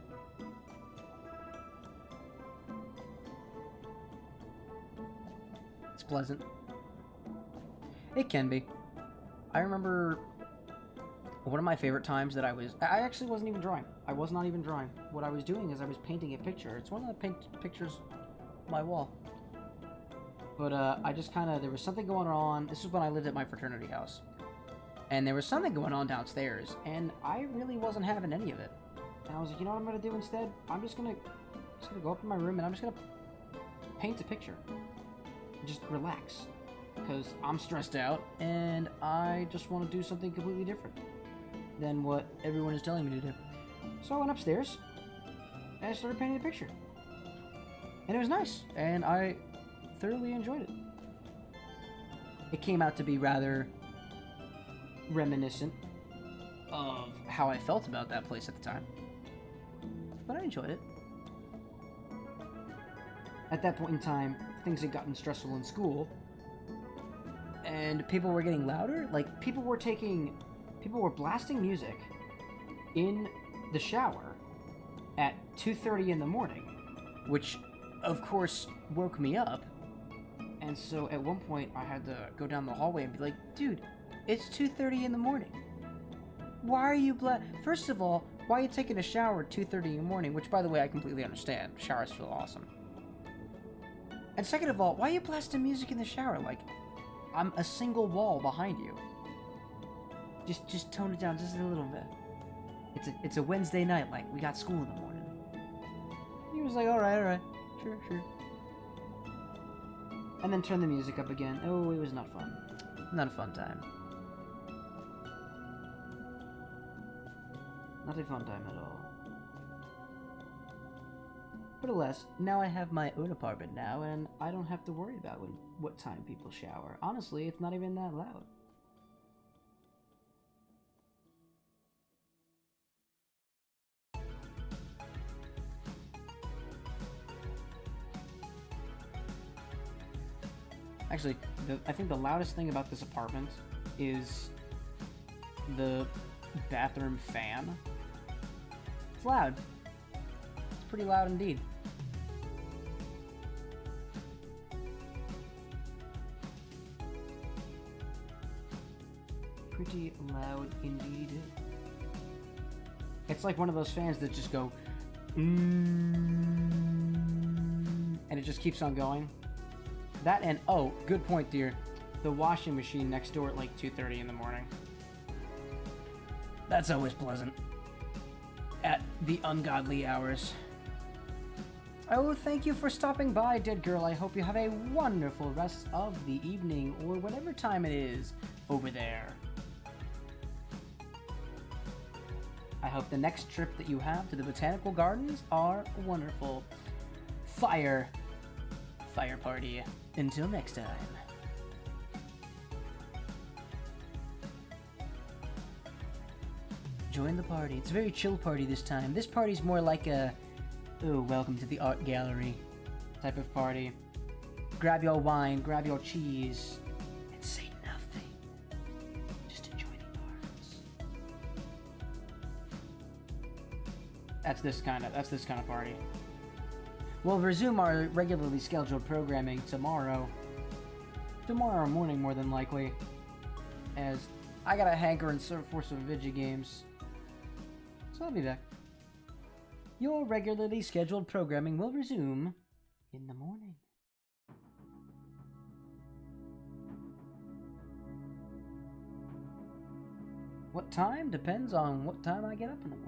It's pleasant. It can be. I remember one of my favorite times that I was... I actually wasn't even drawing. I was not even drawing. What I was doing is I was painting a picture. It's one of the paint pictures on my wall. But uh, I just kind of... There was something going on. This is when I lived at my fraternity house. And there was something going on downstairs. And I really wasn't having any of it. And I was like, you know what I'm going to do instead? I'm just going to just gonna go up in my room and I'm just going to paint a picture. Just relax. Because I'm stressed out and I just want to do something completely different than what everyone is telling me to do. So I went upstairs and I started painting a picture. And it was nice. And I thoroughly enjoyed it. It came out to be rather reminiscent of how I felt about that place at the time. But I enjoyed it. At that point in time, things had gotten stressful in school. And people were getting louder. Like, people were taking... People were blasting music in the shower at two thirty in the morning. Which, of course, woke me up. And so, at one point, I had to go down the hallway and be like, dude, it's two thirty in the morning. Why are you bla- First of all, why are you taking a shower at two thirty in the morning? Which, by the way, I completely understand. Showers feel awesome. And second of all, why are you blasting music in the shower? Like, I'm a single wall behind you. Just, just tone it down just a little bit. It's a, it's a Wednesday night, like, we got school in the morning. He was like, alright, alright. Sure, sure. And then turn the music up again. Oh, it was not fun. Not a fun time. Not a fun time at all. But alas, now I have my own apartment now, and I don't have to worry about when, what time people shower. Honestly, it's not even that loud. Actually, the, I think the loudest thing about this apartment is the bathroom fan. It's loud. It's pretty loud indeed. Pretty loud indeed. It's like one of those fans that just go, mm, and it just keeps on going. That and, oh, good point, dear. The washing machine next door at like two thirty in the morning. That's always pleasant. At the ungodly hours. Oh, thank you for stopping by, dead girl. I hope you have a wonderful rest of the evening, or whatever time it is over there. I hope the next trip that you have to the botanical gardens are wonderful. Fire. Fire party. Until next time. Join the party. It's a very chill party this time. This party's more like a, oh, welcome to the art gallery type of party. Grab your wine, grab your cheese, and say nothing. Just enjoy the arts. That's this kind of, that's this kind of party. We'll resume our regularly scheduled programming tomorrow. Tomorrow morning, more than likely. As I got a hankering for some video games. So I'll be back. Your regularly scheduled programming will resume in the morning. What time depends on what time I get up in the morning.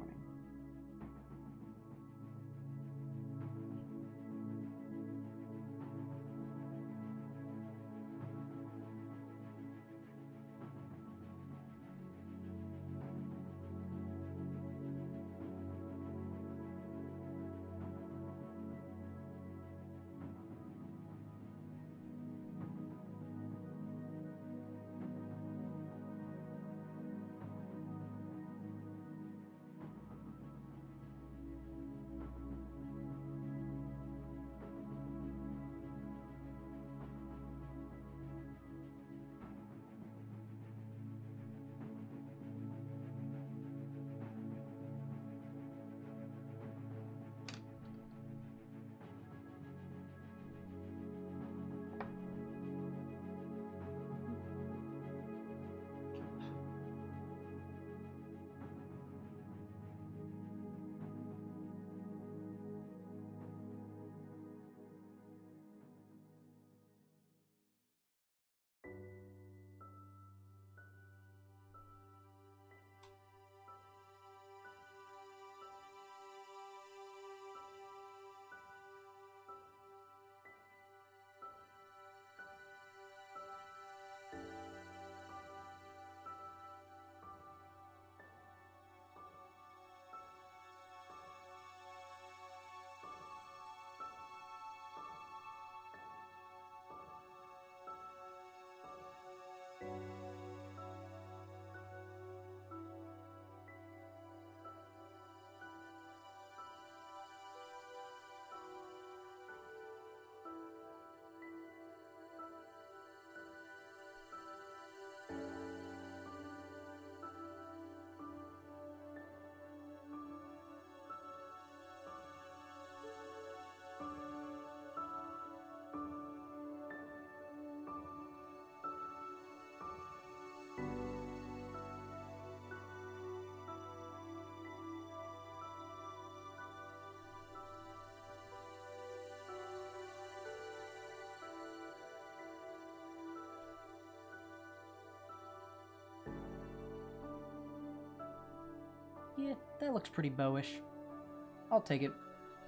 Yeah, that looks pretty bowish. I'll take it.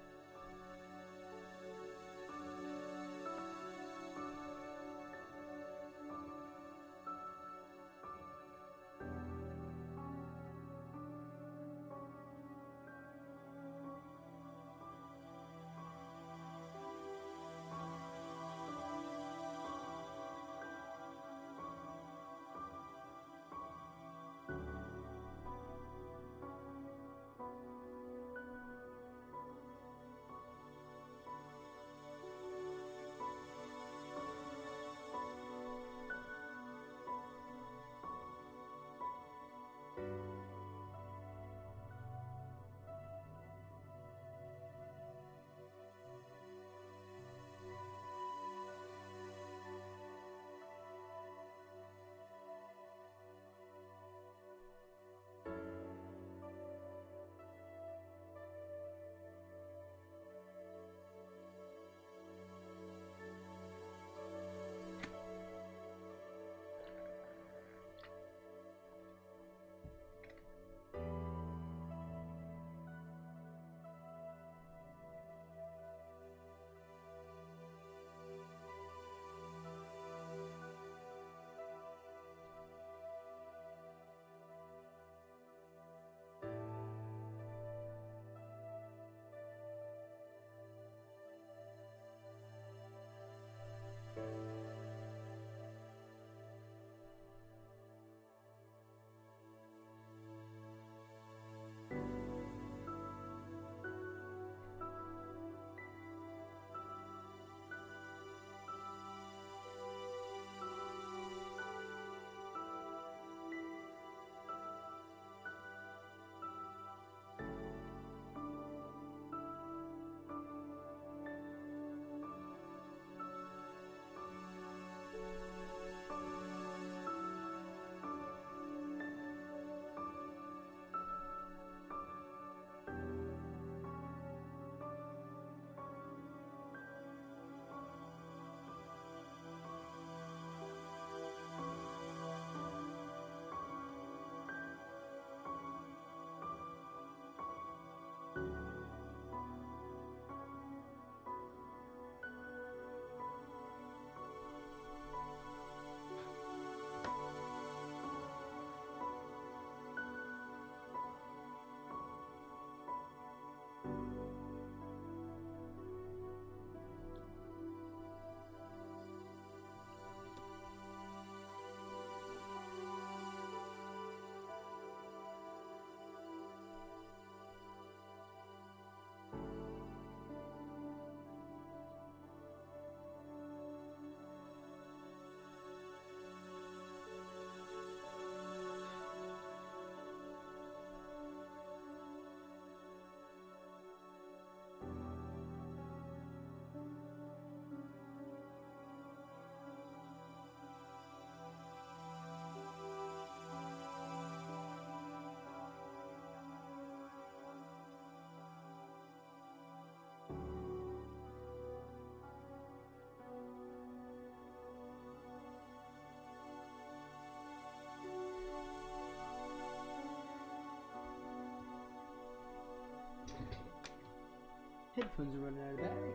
Headphones are running out of battery.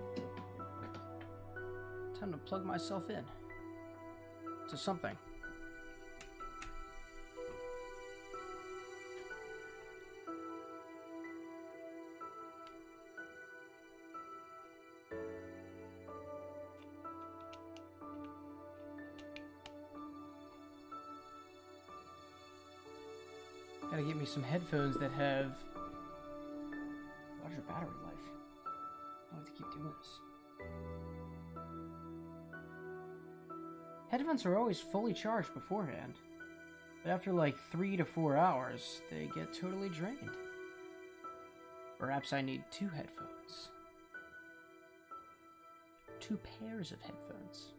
Time to plug myself in to something. Gotta get me some headphones that have larger battery life. I don't have to keep doing this. Headphones are always fully charged beforehand, but after like three to four hours, they get totally drained. Perhaps I need two headphones. Two pairs of headphones.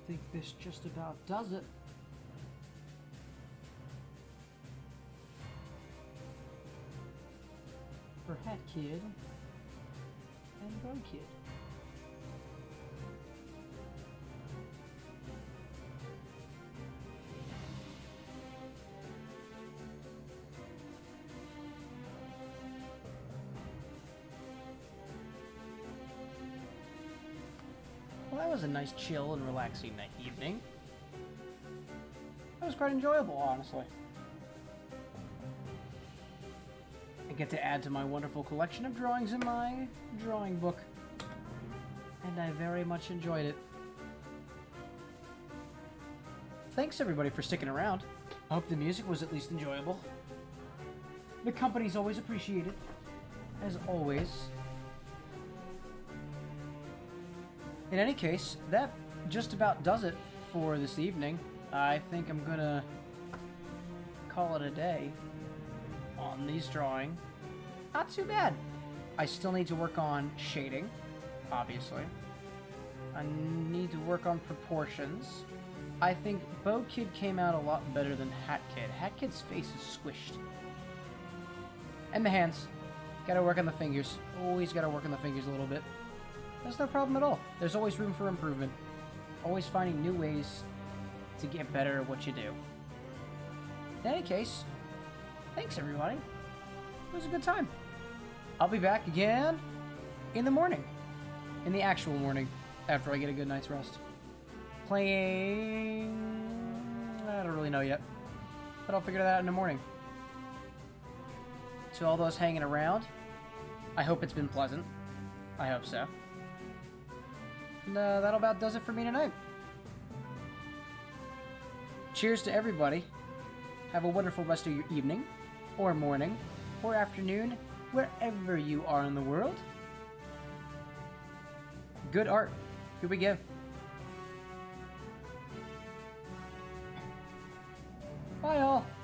think this just about does it. For Hat Kid and Bow Kid. Well, that was a nice, chill, and relaxing night evening. That was quite enjoyable, honestly. I get to add to my wonderful collection of drawings in my drawing book. And I very much enjoyed it. Thanks, everybody, for sticking around. I hope the music was at least enjoyable. The company's always appreciated, as always. In any case, that just about does it for this evening. I think I'm gonna call it a day on these drawing. Not too bad. I still need to work on shading, obviously. I need to work on proportions. I think Bow Kid came out a lot better than Hat Kid. Hat Kid's face is squished. And the hands. Gotta work on the fingers. Always gotta work on the fingers a little bit. That's no problem at all. There's always room for improvement. Always finding new ways to get better at what you do. In any case, thanks everybody. It was a good time. I'll be back again in the morning. In the actual morning, after I get a good night's rest. Playing... I don't really know yet. But I'll figure that out in the morning. To all those hanging around, I hope it's been pleasant. I hope so. And uh, that about does it for me tonight. Cheers to everybody. Have a wonderful rest of your evening, or morning, or afternoon, wherever you are in the world. Good art. Here we go. Bye all.